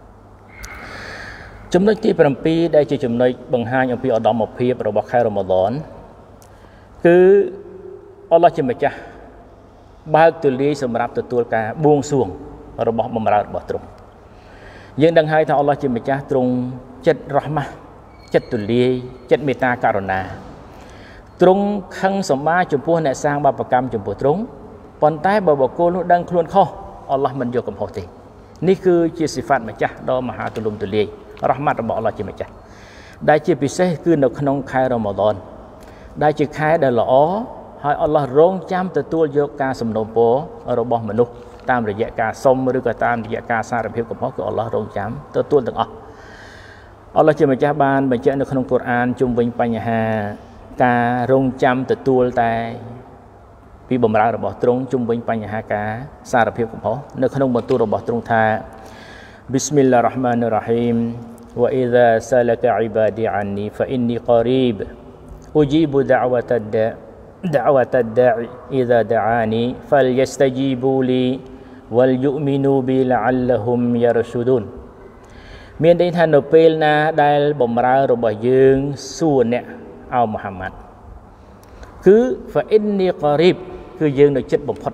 ចំណុចទី7ដែលជាចំណុចបង្ហាញអំពីឧត្តមភាពរបស់ខែរ៉ម៉ាឌនគឺអល់ឡោះជាម្ចាស់បើកទូលាយសម្រាប់ទទួលការបួងសួងរបស់បម្រើរបស់ទ្រង់យើងដឹងហើយថាអល់ឡោះជាម្ចាស់ទ្រង់ចិត្តរ៉ហ្មាស់ចិត្តទូលាយចិត្តមេត្តាករុណាទ្រង់ខឹងសម្បាចំពោះអ្នកសាងបាបកម្មចំពោះទ្រង់ប៉ុន្តែបើបុគ្គលនោះដឹងខ្លួនខុសអល់ឡោះមិនយកកំហុសទេនេះគឺជាសិហ្វាតម្ចាស់ដ៏មហាទូលំទូលាយរ៉ហ្មាត់របស់អល់ឡោះជាម្ចាស់ដែលជាពិសេសគឺនៅក្នុងខែរ៉ាម៉ាឌនដែលជាខែដែលល្អហើយអល់ឡោះរងចាំទទួលយកការសំណូមពររបស់មនុស្សតាមរយៈការសុំឬក៏តាមរយៈការសារភាពកំហុសគឺអល់ឡោះរងចាំទទួលទាំងអស់អល់ឡោះជាម្ចាស់បានបញ្ជាក់នៅក្នុងកូរ៉ានជុំវិញបញ្ហាការរងចាំទទួលតែពីបម្រើរបស់ទ្រង់ជុំវិញបញ្ហាការសារភាពកំហុសនៅក្នុងបន្ទូលរបស់ទ្រង់ថា Bismillah ar-Rahman ar-Rahim wa idza salaka ibadi anni fa inni qarib ujibu da'wata da'i idza da'ani falyastajibu li wal yu'minu bi la'allahum yarshudun មានន័យថានៅពេលណាដែលបម្រើរបស់យើងសួរអ្នកអោមូហាម៉ាត់គឺ fa inni qarib គឺយើងនៅចិត្តបំផុត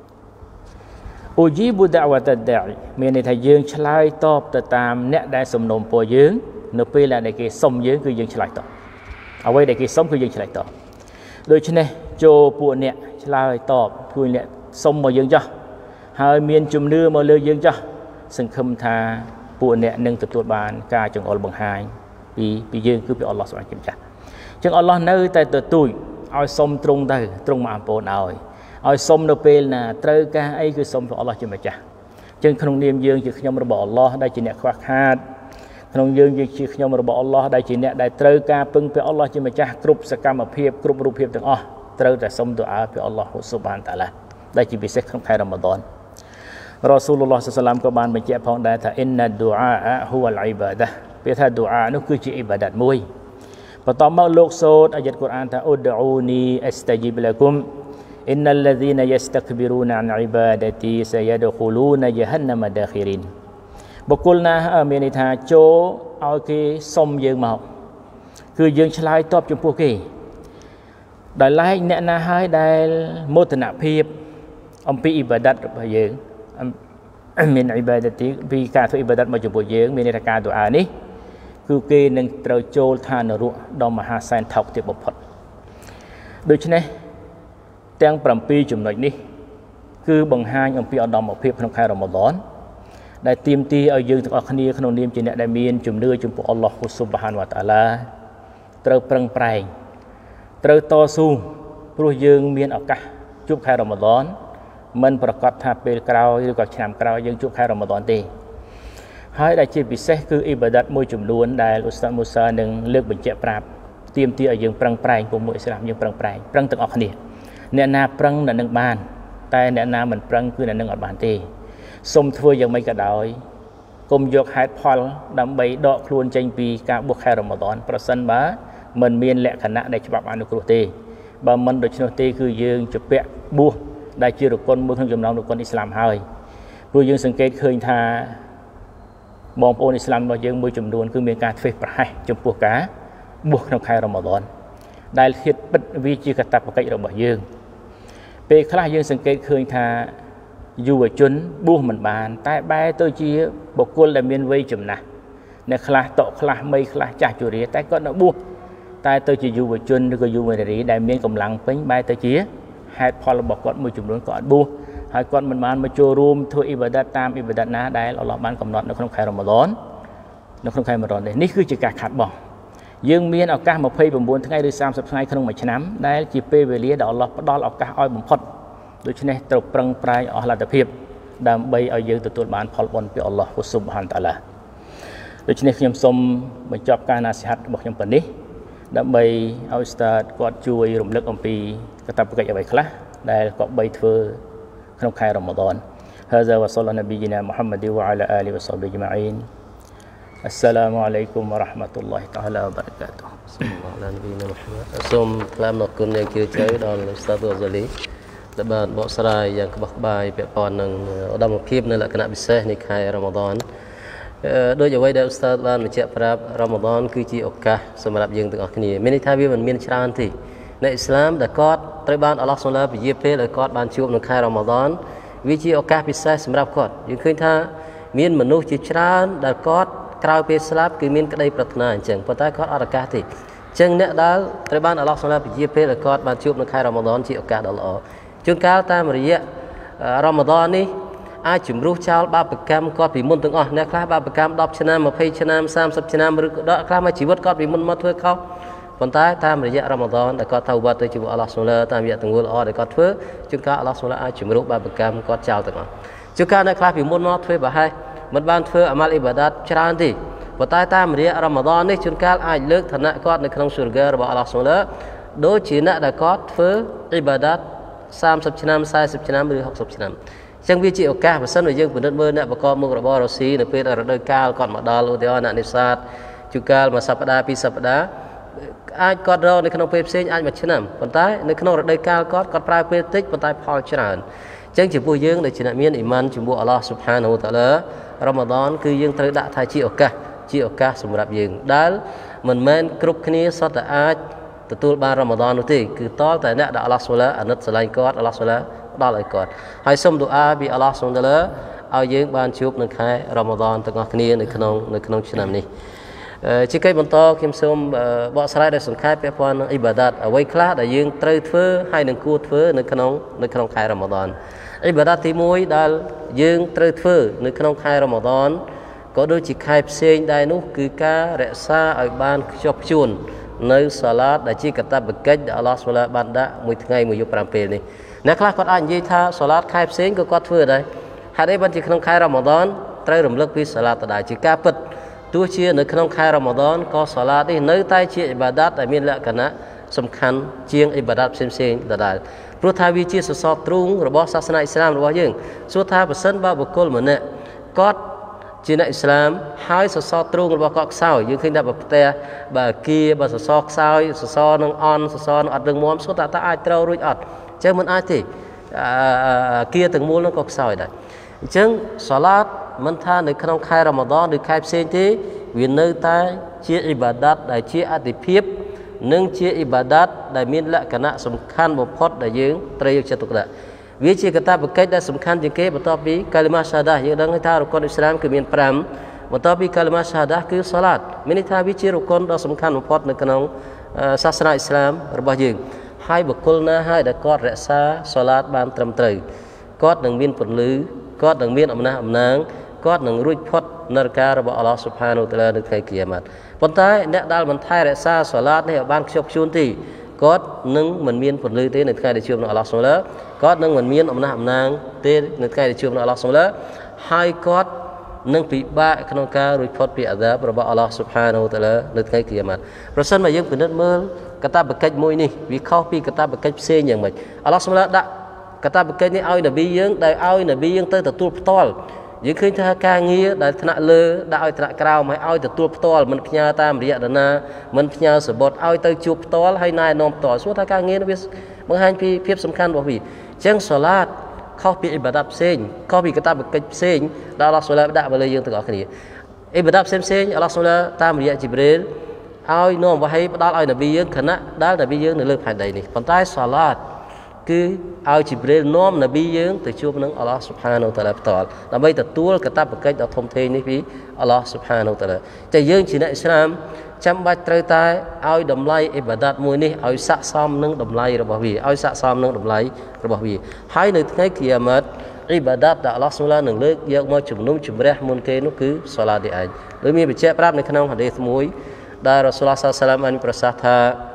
Ujibu da'wata da'i មានន័យថាយើងឆ្លើយតបទៅតាមអ្នកដែលសំណូមពរយើងនៅពេលដែលគេសុំយើងគឺយើងឆ្លើយតបអ្វីដែលគេសុំគឺយើងឆ្លើយតបដូច្នេះចូលពួកអ្នកឆ្លើយតបជួយអ្នកសុំមកយើងចោះហើយមានជំនឿមកលើយើងចោះសង្ឃឹមថាពួកអ្នកនឹងទទួលបានការចង្អុលបង្ហាញពីយើងគឺពីអល់ឡោះសុបហានជាម្ចាស់អញ្ចឹងអល់ឡោះនៅតែទទូចឲ្យសុំទ្រង់ទៅទ្រង់មកអំពូនឲ្យសុំនៅពេលណាត្រូវការអីគឺសុំពីអល់ឡោះជាម្ចាស់អញ្ចឹងក្នុងនាមយើងជាខ្ញុំរបស់អល់ឡោះដែលជាអ្នកខ្វះខាតក្នុងយើងជាខ្ញុំរបស់អល់ឡោះដែលជាអ្នកដែលត្រូវការពឹងពីអល់ឡោះជាម្ចាស់គ្រប់សកម្មភាពគ្រប់រូបភាពទាំងអស់ត្រូវតែសុំទូអាពីអល់ឡោះស៊ុបហានតាឡាដែលជាពិសេសក្នុងខែរ៉ាម៉ាឌនរ៉ាស៊ូលឡោះសល្លាមក៏បានបញ្ជាក់ផងដែរថាអ៊ីនណាឌូអាហ៊ូវលអ៊ីបាដាពេលថាឌូអានោះគឺជាអ៊ីបាដាតមួយបន្តមកលោកសូត្រអាយ៉ាតកូរ៉ានថាអ៊ូឌអ៊ូនីអស្តាជីបឡាគុមអ៊ីនណាល់ឡាឌីណាយស្តក្ប៊ីរូនអានអ៊ីបាដាទីសយដខូលូនយហន្នមដាខីរីនបុគ្គលណាមានន័យថាចូលឲ្យគេសុំយើងមកគឺយើងឆ្លើយតបចំពោះគេដោយឡែកអ្នកណាហើយដែលមោទនភាពអំពីអ៊ីបាដាតរបស់យើងមានអ៊ីបាដាទីពីការធ្វើអ៊ីបាដាតមកចំពោះយើងមានន័យថាការទូអានេះគឺគេនឹងត្រូវចូលឋាននរកដ៏មហាសែនថោកទាបបំផុតដូច្នេះទាំង7ចំណុចនេះគឺបង្ហាញអំពីឧត្តមភាពក្នុងខែរ៉ាម៉ាឌនដែលទាមទារឲ្យយើងទាំងអស់គ្នាក្នុងនាមជាអ្នកដែលមានជំនឿចំពោះអល់ឡោះស៊ុបហានវតាឡាត្រូវប្រឹងប្រែងត្រូវតស៊ូព្រោះយើងមានឱកាសជួបខែរ៉ាម៉ាឌនមិនប្រកាសថាពេលក្រោយឬក៏ឆ្នាំក្រោយយើងជួបខែរ៉ាម៉ាឌនទេហើយដែលជាពិសេសគឺអ៊ីបាដាតមួយចំនួនដែលឧស្តាតមូសានឹងលើកបញ្ជាក់ប្រាប់ទាមទារឲ្យយើងប្រឹងប្រែងពុំមួយឥស្លាមយើងប្រឹងប្រែងទាំងអស់គ្នាអ្នកណាប្រឹងអ្នកនឹងបានតែអ្នកណាមិនប្រឹងគឺអ្នកនឹងអត់បានទេសូមធ្វើយ៉ាងម៉េចក៏ដោយកុំយកហេតុផលដើម្បីដកខ្លួនចេញពីការបួសខែរ៉ាម៉ាឌនប្រសិនបើមិនមានលក្ខណៈដែលច្បាប់អនុគ្រោះទេបើមិនដូច្នោះទេគឺយើងជាពាក់បួសដែលជារគុណមួយក្នុងចំណោមរគុណអ៊ីស្លាមហើយព្រោះយើងសង្កេតឃើញថាបងប្អូនអ៊ីស្លាមរបស់យើងមួយចំនួនគឺមានការធ្វេសប្រហែសចំពោះការបួសក្នុងខែរ៉ាម៉ាឌនដែលហេតុពិតវាជាកាតព្វកិច្ចរបស់យើងពេលខ្លះយើងសង្កេតឃើញថាយុវជនបួសមិនបានតែបែរទៅជាបុគ្គលដែលមានវ័យចំណាស់អ្នកខ្លះតក់ខ្លះមីខ្លះចាស់ជរាតែគាត់នៅបួសតែទៅជាយុវជនឬក៏យុវនារីដែលមានកម្លាំងពេញបែរទៅជាហេតុផលរបស់គាត់មួយចំនួនក៏អត់បួសហើយគាត់មិនបានមកចូលរួមធ្វើអ៊ីបាដាតតាមអ៊ីបាដាតណាដែលអល់ឡោះបានកំណត់នៅក្នុងខែរ៉ាម៉ាឌននៅក្នុងខែរ៉ាម៉ាឌននេះគឺជាការខាត់បង់យើងមានឱកាស29ថ្ងៃឬ30ថ្ងៃក្នុងមួយឆ្នាំដែលជាពេលវេលាដែលអល់ឡោះផ្ដល់ឱកាសឲ្យបំផុតដូច្នេះត្រូវប្រឹងប្រែងអស់លទ្ធភាពដើម្បីឲ្យយើងទទួលបានផលបុណ្យពីអល់ឡោះស៊ុបហានតាឡាដូច្នេះខ្ញុំសូមបញ្ចប់ការណាស៊ីហាត់របស់ខ្ញុំប៉ុណ្នេះដើម្បីឲ្យស្តាតគាត់ជួយរំលឹកអំពីកាតព្វកិច្ចអ្វីខ្លះដែលគាត់បីធ្វើក្នុងខែរ៉ាម៉ាឌន هذا وصلى نبينا محمد وعلى آله وصحبه أجمعين السلام عليكم ورحمة الله تعالى وبركاته សូមថ្លែងអំណរគុណយ៉ាងជ្រាលជ្រៅដល់លោកស្តាត Ghazali ដែលបានបកស្រាយយ៉ាងក្បោះក្បាយពាក់ព័ន្ធនឹងឧត្តមភាពនៃលក្ខណៈពិសេសនៃខែរ៉ាម៉ាឌនដោយអ្វីដែលឧស្តាតបានបញ្ជាក់ប្រាប់រ៉ាម៉ាឌនគឺជាឱកាសសម្រាប់យើងទាំងអស់គ្នាមានន័យថាវាមិនមានច្រើនទេនៅអ៊ីស្លាមដែលគាត់ត្រូវបានអល់ឡោះសុបហានពជាពេលឲ្យគាត់បានជួបនៅខែរ៉ាម៉ាឌនវាជាឱកាសពិសេសសម្រាប់គាត់យើងឃើញថាមានមនុស្សជាច្រើនដែលគាត់ក្រោយពេលស្លាប់គឺមានក្តីប្រាថ្នាអញ្ចឹងប៉ុន្តែគាត់អត់ឱកាសទេអញ្ចឹងអ្នកដែលត្រូវបានអល់ឡោះសុបហានពជាពេលឲ្យគាត់បានជួបនៅខែរ៉ាម៉ាឌនជាឱកាសដ៏ល្អជួនកាលតាមរយៈរ៉ាម៉ាឌននេះអាចជំរុះចោលបាបកម្មគាត់ពីមុនទាំងអស់អ្នកខ្លះបាបកម្ម10ឆ្នាំ20ឆ្នាំ30ឆ្នាំឬក៏ខ្លះមកជីវិតគាត់ពីមុនមកធ្វើខុសប៉ុន្តែតាមរយៈរ៉ាម៉ាឌនដែលគាត់តៅបាត់ទៅជាមួយអល់ឡោះស៊ុបហានតាមរយៈទង្វើល្អដែលគាត់ធ្វើជួនកាលអល់ឡោះស៊ុបហានអាចជំរុះបាបកម្មគាត់ចោលទាំងអស់ជួនកាលអ្នកខ្លះពីមុនមកធ្វើប្រហែសមិនបានធ្វើអាម៉ាល់អ៊ីបាដាតច្រើនទេប៉ុន្តែតាមរយៈរ៉ាម៉ាឌននេះជួនកាលអាចលើកឋានៈគាត់នៅក្នុងស៊ូរហ្គារបស់អល់ឡោះស៊ុបហានដូចជាអ្នកដែលគាត់ធ្វើអ៊ីបាដាត30ឆ្នាំ40ឆ្នាំឬ60ឆ្នាំចឹងវាជាឱកាសបើសិនបើយើងពិនិត្យមើលអ្នកប្រកបមុខរបររស៊ីនៅពេលរដូវកាលគាត់មកដល់ឧទាហរណ៍អ្នកនេសាទជួនកាលមួយសប្តាហ៍ពីរសប្តាហ៍អាចគាត់រកនៅក្នុងពេលផ្សេងអាចមួយឆ្នាំប៉ុន្តែនៅក្នុងរដូវកាលគាត់ប្រើពេលតិចប៉ុន្តែផលច្រើនចឹងចំពោះយើងដែលជាអ្នកមានអ៊ីម៉ានចំពោះអល់ឡោះស៊ុបហានហូតាឡារ៉ាម៉ាឌនគឺយើងត្រូវដាក់ថាជាឱកាសសម្រាប់យើងដែលមិនមែនគ្រប់គ្នាសុទ្ធតែអាចទទួលបានរ៉ាម៉ាឌននោះទេគឺតលតែអ្នកដែលអល់ឡោះស៊ុបហានអាណិតស្រឡាញ់គាត់អល់ឡោះស៊ុបហានផ្ដល់ឲ្យគាត់ហើយសូមឌូអាពីអល់ឡោះស៊ុបហានតាឡាឲ្យយើងបានជួបនឹងខែរ៉ាម៉ាឌនទាំងអស់គ្នានៅក្នុងឆ្នាំនេះជាកិច្ចបន្តខ្ញុំសូមបកស្រាយដោយសង្ខេបពាក់ព័ន្ធនឹងអ៊ីបាដាតអ្វីខ្លះដែលយើងត្រូវធ្វើហើយនឹងគួរធ្វើនៅក្នុងខែរ៉ាម៉ាឌនអ៊ីបាដាតទី1ដែលយើងត្រូវធ្វើនៅក្នុងខែរ៉ាម៉ាឌនក៏ដូចជាខែផ្សេងដែរនោះគឺការរក្សាឲ្យបានខ្ជាប់ខ្ជួននៅសាឡាតដែលជាកាតព្វកិច្ចដែលអល់ឡោះស៊ុបហានបានដាក់មួយថ្ងៃមួយយប់5ពេលនេះអ្នកខ្លះគាត់អាចនិយាយថាសាឡាតខែផ្សេងក៏គាត់ធ្វើដែរហេតុអីបានជាក្នុងខែរ៉ាម៉ាឌនត្រូវរំលឹកពីសាឡាតដដែលជាការពិតទោះជានៅក្នុងខែរ៉ាម៉ាឌនក៏សាឡាតនេះនៅតែជាអ៊ីបាដាតដែលមានលក្ខណៈសំខាន់ជាងអ៊ីបាដាតផ្សេងៗដដែលព្រោះថាវាជាសសរទ្រូងរបស់សាសនាអ៊ីស្លាមរបស់យើងសួរថាបើសិនបើបុគ្គលម្នាក់គាត់ជាអ្នកអ៊ីស្លាមហើយសសរទ្រូងរបស់គាត់ខ្សោយយើងឃើញថាបើផ្ទះបើអគារបើសសរខ្សោយសសរនឹងអន់សសរនឹងអត់រឹងមាំសួរថាអាចត្រូវរួចអត់អញ្ចឹងមិនអាចទេអគារទាំងមូលនោះក៏ខ្សោយដែរអញ្ចឹងសាឡាតមិនថានៅក្នុងខែរ៉ាម៉ាឌនឬខែផ្សេងទេវានៅតែជាអ៊ីបាដាតដែលជាអតិភិបនិងជាអ៊ីបាដាតដែលមានលក្ខណៈសំខាន់បំផុតដែលយើងត្រូវយកចិត្តទុកដាក់វាជាកាតព្វកិច្ចដែលសំខាន់ជាងគេបន្ទាប់ពីកាលីម៉ាសាហាដាយើងដឹងថារុកុនអ៊ីស្លាមគឺមាន5បន្ទាប់ពីកាលីម៉ាសាហាដាគឺសាឡាតមានន័យថាវាជារុកុនដ៏សំខាន់បំផុតនៅក្នុងសាសនាអ៊ីស្លាមរបស់យើងហើយបុគ្គលណាហើយដែលគាត់រក្សាសាឡាតបានត្រឹមត្រូវគាត់នឹងមានពន្លឺគាត់នឹងមានអំណះអំណាងគាត់នឹងរួចផុតនរការបស់អល់ឡោះស៊ុបហានហូតាឡានៅថ្ងៃគីយ៉ាម៉ាត់ប៉ុន្តែអ្នកដែលមិនថែរក្សាសាឡាតនេះឲ្យបានខ្ជាប់ខ្ជួនទេគាត់នឹងមិនមានពន្លឺទេនៅថ្ងៃដែលជួបនឹងអល់ឡោះស៊ុបហានគាត់នឹងមិនមានអំណះអំណាងទេនៅថ្ងៃដែលជួបនឹងអល់ឡោះស៊ុបហានហើយគាត់នឹងពិបាកក្នុងការរួចផុតពីអាដាបរបស់អល់ឡោះស៊ុបហានហូតាឡានៅថ្ងៃគីយ៉ាម៉ាត់ប្រសិនបើយើងពិនិត្យមើលកាតព្វកិច្ចមួយនេះវាខុសពីកាតព្វកិច្ចផ្សេងយ៉ាងម៉េចអល់ឡោះស៊ុបហានដាក់កាតព្វកិច្ចនេះឲ្យនប៊ីយើងដែលឲ្យនប៊ីយើងទៅទទួលផ្ទាល់យើងឃើញថាការងារដែលថ្នាក់លើដាក់ឲ្យថ្នាក់ក្រោមឲ្យទទួលផ្ទាល់មិនផ្ញើតាមរយៈដណាមិនផ្ញើសបុតឲ្យទៅជួបផ្ទាល់ហើយណែនាំផ្ទាល់សួរថាការងារនេះវាបង្ហាញពីភាពសំខាន់របស់វាអញ្ចឹងសាឡាតខុសពីអ៊ីបាដាតផ្សេងខុសពីកាតព្វកិច្ចផ្សេងដែលអល់ឡោះស៊ុបហានដាក់មកលើយើងទាំងអស់គ្នាអ៊ីបាដាតផ្សេងអល់ឡោះស៊ុបហានតាមរយៈជីប្រេលឲ្យនាំវ៉ាហីផ្ដល់ឲ្យនប៊ីយើងខណៈដែលនប៊ីយើងនៅលើផែនដីនេះប៉ុន្តែសាឡាតគឺឲ្យជីប្រេលនាំនប៊ីយើងទៅជួបនឹងអល់ឡោះស៊ុបហានហូតាឡាផ្ទាល់ដើម្បីទទួលកាតព្វកិច្ចដ៏ធំធេងនេះពីអល់ឡោះស៊ុបហានហូតាឡាតែយើងជាអ្នកអ៊ីស្លាមចាំបាច់ត្រូវតែឲ្យតម្លៃអ៊ីបាដាតមួយនេះឲ្យស័ក្តិសមនឹងតម្លៃរបស់វាឲ្យស័ក្តិសមនឹងតម្លៃរបស់វាហើយនៅថ្ងៃគីយ៉ាម៉ាត់អ៊ីបាដាតដែលអល់ឡោះស៊ុបហាននឹងលើកយកមកជំនុំជម្រះមុនគេនោះគឺសាឡាតនេះឯងដោយមានបញ្ជាក់ប្រាប់នៅក្នុងហាឌីសមួយដែលរ៉ាស៊ូលឡោះសល្លឡាមបានប្រសាសន៍ថា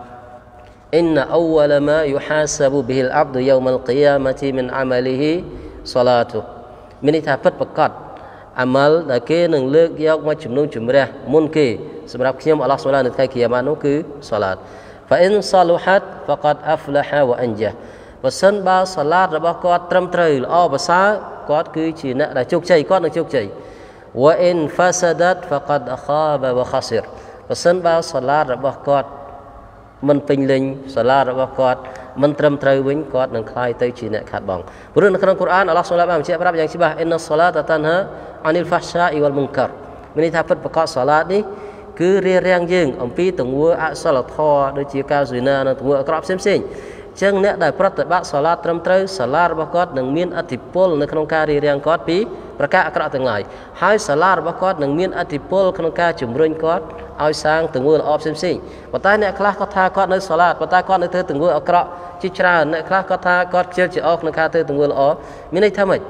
إن أول ما يحاسب به العبد يوم القيامة من عمله صلاته មានន័យថាពិតប្រាកដអាម៉ាល់ដែលគេនឹងលើកយកមកជំនុំជម្រះមុនគេសម្រាប់ខ្ញុំអល់ឡោះស៊ុបហាននៅថ្ងៃគីយ៉ាម៉ាត់នោះគឺសាឡាត فإن صلحت فقد أفلح وأنجح បើសិនបើសាឡាតរបស់គាត់ត្រឹមត្រូវល្អប្រសើរគាត់គឺជាអ្នកដែលជោគជ័យគាត់នឹងជោគជ័យ وإن فسدت فقد خاب وخسر បើសិនបើសាឡាតរបស់គាត់មិនពេញលេញសាឡារបស់គាត់មិនត្រឹមត្រូវវិញគាត់នឹងខ្លាយទៅជាអ្នកខាត់បងព្រោះនៅក្នុងកូរ៉ានអល់ឡោះស៊ុបហានបានបញ្ជាក់ប្រាប់យ៉ាងច្បាស់អ៊ីនណសឡាតតានហាអានិលហ្វាហ្សាអ៊ីវលមុនការមានន័យថាពិតប្រាកដសាឡាតនេះគឺរារាំងយើងអំពីទង្វើអសិលធម៌ដូចជាការស៊ីណានិងទង្វើអាក្រក់ផ្សេងៗអញ្ចឹងអ្នកដែលប្រតិបត្តិសាឡាតត្រឹមត្រូវសាឡារបស់គាត់នឹងមានឥទ្ធិពលនៅក្នុងការរារាំងគាត់ពីប្រការអាក្រក់ទាំងឡាយហើយសាឡារបស់គាត់នឹងមានឥទ្ធិពលក្នុងការជំរុញគាត់ឲ្យសាងទង្វើល្អផ្សេងៗប៉ុន្តែអ្នកខ្លះគាត់ថាគាត់នៅសាឡាតប៉ុន្តែគាត់នៅធ្វើទង្វើអាក្រក់ជាច្រើនអ្នកខ្លះគាត់ថាគាត់ខ្ជិលជាអោក្នុងការធ្វើទង្វើល្អមានន័យថាម៉េច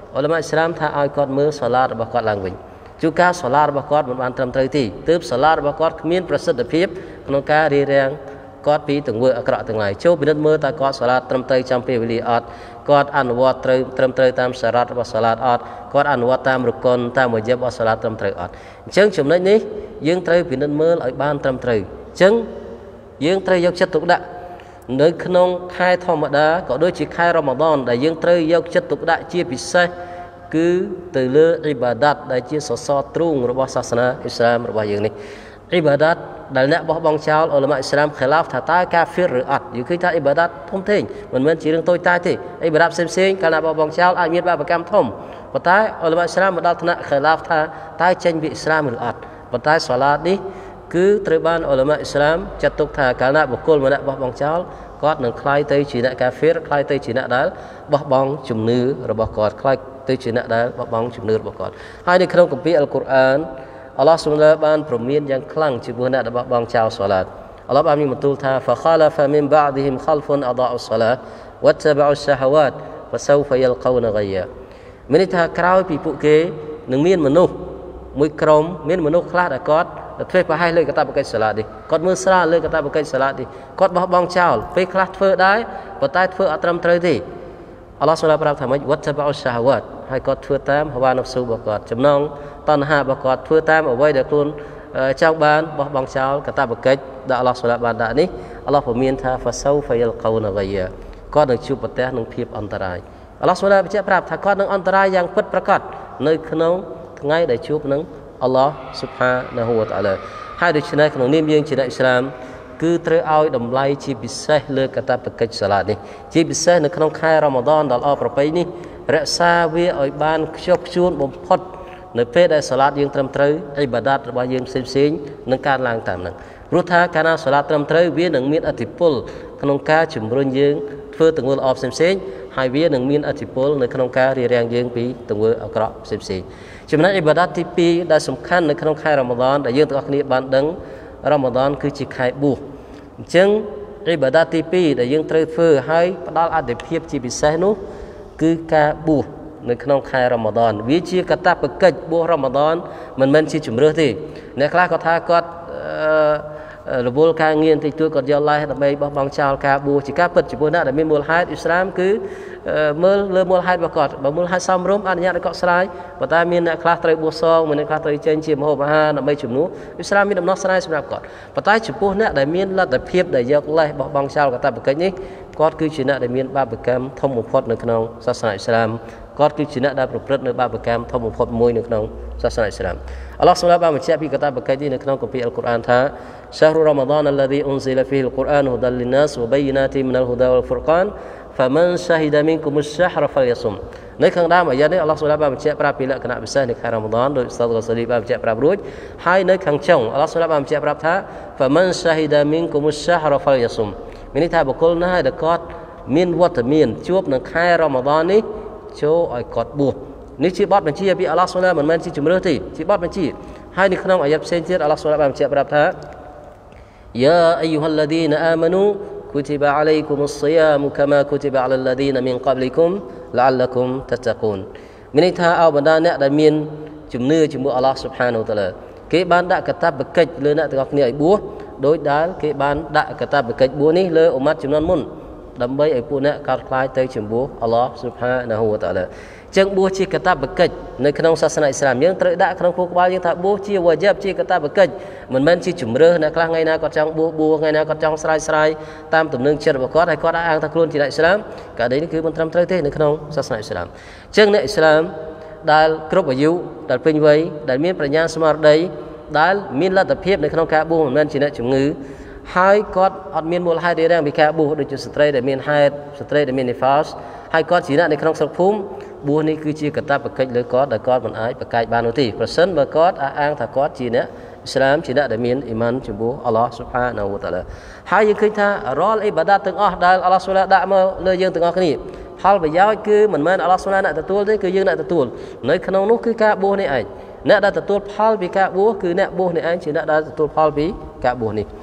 អ៊ុលម៉ាអ៊ីស្លាមថាឲ្យគាត់មើលសាឡាតរបស់គាត់ឡើងវិញជួនកាលសាឡាតរបស់គាត់មិនបានត្រឹមត្រូវទេទើបសាឡាតរបស់គាត់គ្មានប្រសិទ្ធភាពក្នុងការរារាំងគាត់ពីទង្វើអាក្រក់ទាំងឡាយចូលពិនិត្យមើលតើគាត់សាឡាតត្រឹមត្រូវចំពេលវេលាអត់គាត់អនុវត្តត្រូវត្រឹមត្រូវតាមសារ៉ាត់របស់សាឡាតអត់គាត់អនុវត្តតាមរុកុនតាមវ៉ាជីបរបស់សាឡាតត្រឹមត្រូវអត់អញ្ចឹងចំណុចនេះយើងត្រូវពិនិត្យមើលឲ្យបានត្រឹមត្រូវអញ្ចឹងយើងត្រូវយកចិត្តទុកដាក់នៅក្នុងខែធម្មតាក៏ដូចជាខែរ៉ម៉ាឌនដែលយើងត្រូវយកចិត្តទុកដាក់ជាពិសេសគឺទៅលើអ៊ីបាដាតដែលជាសសរទ្រូងរបស់សាសនាអ៊ីស្លាមរបស់យើងនេះអ៊ីបាដាតដែលអ្នកបោះបង់ចោលអ៊ុលម៉ាអ៊ីស្លាមខិឡាហ្វថាតើកាហ្វ៊ីរឬអត់យើងឃើញថាអ៊ីបាដាតធំធេងមិនមែនជារឿងតូចតាចទេអ៊ីបាដាតផ្សេងៗកាលណាបោះបង់ចោលអាចមានបាបកម្មធំប៉ុន្តែអ៊ុលម៉ាអ៊ីស្លាមមកដល់ថ្នាក់ខិឡាហ្វថាតើចេញពីអ៊ីស្លាមឬអត់ប៉ុន្តែសាឡាតនេះគឺត្រូវបានអ៊ុលម៉ាអ៊ីស្លាមចាត់ទុកថាកាលណាបុគ្គលម្នាក់បោះបង់ចោលគាត់នឹងคล้ายទៅជាអ្នកកាហ្វ៊ីរคล้ายទៅជាអ្នកដែលបោះបង់ជំនឿរបស់គាត់คล้ายទៅជាអ្នកដែលបោះបង់ជំនឿរបស់គាត់ហើយនៅក្នុងគម្ពីរអល់កុរអានអល់ឡោះស៊ុបហានបានព្រមានយ៉ាងខ្លាំងចំពោះអ្នកដែលបោះបង់ចោលសាឡាតអល់ឡោះបានមានបន្ទូលថា فخلف من بعدهم خلف أضاعوا الصلاة واتبعوا الشهوات فسوف يلقون غيا មានន័យថាក្រោយពីពួកគេនឹងមានមនុស្សមួយក្រុមមានមនុស្សខ្លះដែលគាត់ធ្វើប្រហែសលើកតាបកិច្ចសាឡាតនេះគាត់មើលស្រាលលើកតាបកិច្ចសាឡាតនេះគាត់បោះបង់ចោលពេលខ្លះធ្វើដែរប៉ុន្តែធ្វើអត់ត្រឹមត្រូវទេអល់ឡោះស៊ុបហានប្រាប់ថាម៉េចវត្តបអុសាហាវ៉ាតហើយគាត់ធ្វើតាមហវ៉ានហ្វស៊ូរបស់គាត់ចំណងតណ្ហារបស់គាត់ធ្វើតាមអ្វីដែលខ្លួនចង់បានបោះបង់ចោលកតាបកិច្ចដែលអល់ឡោះស៊ុបហានបានដាក់នេះអល់ឡោះព្រមានថា فسوف يلقون غيا គាត់នឹងជួបប្រទះនឹងភាពអន្តរាយអល់ឡោះស៊ុបហានបញ្ជាក់ប្រាប់ថាគាត់នឹងអន្តរាយយ៉ាងពិតប្រាកដនៅក្នុងថ្ងៃដែលជួបនឹងអល់ឡោះស៊ុបហានាហ៊ូវតាអាឡាហើយដូច្នេះក្នុងនាមយើងជាអ្នកអ៊ីស្លាមគឺត្រូវឲ្យតម្លៃជាពិសេសលើកតាបកិច្ចសាឡាតនេះជាពិសេសនៅក្នុងខែរ៉ម៉ាឌនដ៏ល្អប្រពៃនេះរក្សាវាឲ្យបានខ្ជាប់ខ្ជួនបំផុតនៅពេលដែលសាឡាតយើងត្រឹមត្រូវអ៊ីបាដាតរបស់យើងផ្សេងៗនឹងកើតឡើងតាមហ្នឹងព្រោះថាកាលណាសាឡាតត្រឹមត្រូវវានឹងមានឥទ្ធិពលក្នុងការជំរុញយើងធ្វើទង្វើល្អផ្សេងៗហើយវានឹងមានឥទ្ធិពលនៅក្នុងការរារាំងយើងពីទង្វើអាក្រក់ផ្សេងៗចំណែកអ៊ីបាដាតទី2ដែលសំខាន់នៅក្នុងខែរ៉ម៉ាឌនដែលយើងទាំងអស់គ្នាបានដឹងរ៉ម៉ាឌនគឺជាខែបួសអញ្ចឹងអ៊ីបាដាតទី2ដែលយើងត្រូវធ្វើឲ្យផ្ដល់អាទិភាពជាពិសេសនោះគឺការបួសនៅក្នុងខែរ៉ម៉ាឌនវាជាកាតព្វកិច្ចបួសរ៉ម៉ាឌនមិនមែនជាជំរឿសទេអ្នកខ្លះគាត់ថាគាត់រវល់ការងារតិចតួចគាត់យកឡេះដើម្បីបោះបង់ចោលការបួសជាការពិតចំពោះអ្នកដែលមានមូលហេតុអ៊ីស្លាមគឺមើលលើមូលហេតុរបស់គាត់បើមូលហេតុសមរម្យអនុញ្ញាតឲ្យកក់ស្រាយប៉ុន្តែមានអ្នកខ្លះត្រូវបួសសងមានអ្នកខ្លះត្រូវចេញជាម្ហូបអាហារដើម្បីជំនួសអ៊ីស្លាមមានដំណោះស្រាយសម្រាប់គាត់ប៉ុន្តែចំពោះអ្នកដែលមានលទ្ធភាពដែលយកលេសបោះបង់ចោលកាតព្វកិច្ចនេះគាត់គឺជាអ្នកដែលមានបាបកម្មធំបំផុតនៅក្នុងសាសនាអ៊ីស្លាមគាត់គឺជាអ្នកដែលប្រព្រឹត្តនៅបាបកម្មធំបំផុតមួយនៅក្នុងសាសនាអ៊ីស្លាមអល់ឡោះស៊ុបហានបានបញ្ជាក់ពីកាតព្វកិច្ចនេះនៅក្នុងគម្ពីរអល់កុរអានថា شهر رمضان الذي أنزل فيه القرآن هدى للناس وبينات من الهدى والفرقان فمن شهد منكم الشهر فليصم នៅខាងដើមអាយ៉ាតនេះអល់ឡោះស៊ុបហានបានបញ្ជាក់ប្រាប់ពីលក្ខណៈពិសេសនៃខែរ៉ម៉ាឌនដោយឧស្តាដ Ghazali បានបញ្ជាក់ប្រាប់រួចហើយនៅខាងចុងអល់ឡោះស៊ុបហានបានបញ្ជាក់ប្រាប់ថា فمن شهد منكم الشهر فليصم មានន័យថាបុគ្គលណាដែលគាត់មានវត្តមានជួបនឹងខែរ៉ម៉ាឌននេះចូលឲ្យគាត់បួសនេះជាបទបញ្ជាពីអល់ឡោះស៊ុបហានមិនមែនជាជំរឿសទេជាបទបញ្ជាហើយនៅក្នុងអាយ៉ាតផ្សេងទៀតអល់ឡោះស៊ុបហានបានបញ្ជាក់ប្រាប់ថា يا أيها الذين آمنوا كتب عليكم الصيام كما كتب على الذين من قبلكم لعلكم تتقون មានន័យថាអោបណ្ដាអ្នកដែលមានជំនឿជាមួយអល់ឡោះស៊ុបហានូវតាឡាគេបានដាក់កាតព្វកិច្ចលើអ្នកទាំងអស់គ្នាឲ្យបួសដោយដែលគេបានដាក់កាតព្វកិច្ចបួសនេះលើអ៊ុម៉ាត់ចំនួនមុនដើម្បីឲ្យពួកអ្នកកោតខ្លាចទៅចំពោះអល់ឡោះស៊ុបហានាហ៊ូវតាឡាចឹងបួសជាកាតព្វកិច្ចនៅក្នុងសាសនាអ៊ីស្លាមយើងត្រូវដាក់ក្នុងពោះក្បាលយើងថាបួសជាវ៉ាជីបជាកាតព្វកិច្ចមិនមែនជាជំរឿសអ្នកខ្លះថ្ងៃណាគាត់ចង់បួសថ្ងៃណាគាត់ចង់ស្រាយតាមទំនឹងចិត្តរបស់គាត់ហើយគាត់អាងថាខ្លួនជាអ្នកអ៊ីស្លាមកាលនេះគឺមិនត្រឹមត្រូវទេនៅក្នុងសាសនាអ៊ីស្លាមចឹងអ្នកអ៊ីស្លាមដែលគ្រប់អាយុដែលពេញវ័យដែលមានប្រាជ្ញាស្មារតីដែលមានលទ្ធភាពនៅក្នុងការបួសមិនមែនជាអ្នកជំងឺហើយគាត់អត់មានមូលហេតុរារាំងពីការបួសដូចជាស្ត្រីដែលមានហេតុស្ត្រីដែលមាននីហ្វាសហើយគាត់ជាអ្នកនៅក្នុងស្រុកភូមិបួសនេះគឺជាកាតព្វកិច្ចលើគាត់ដែលគាត់មិនអាចប្រកែកបាននោះទេប្រសិនបើគាត់អះអាងថាគាត់ជាអ្នកអ៊ីស្លាមជាអ្នកដែលមានអ៊ីម៉ានចំពោះអល់ឡោះស៊ុបហានាហ៊ូវតាឡាហើយយើងឃើញថារាល់អ៊ីបាដាតទាំងអស់ដែលអល់ឡោះស៊ុបហានដាក់មកលើយើងទាំងអស់គ្នាផលប្រយោជន៍គឺមិនមែនអល់ឡោះស៊ុបហានអ្នកទទួលទេគឺយើងអ្នកទទួលនៅក្នុងនោះគឺការបួសនេះឯងអ្នកដែលទទួលផលពីការបួសគឺអ្នកបួសនេះឯងជាអ្នកដែលទទួលផលពីការបួសនេះ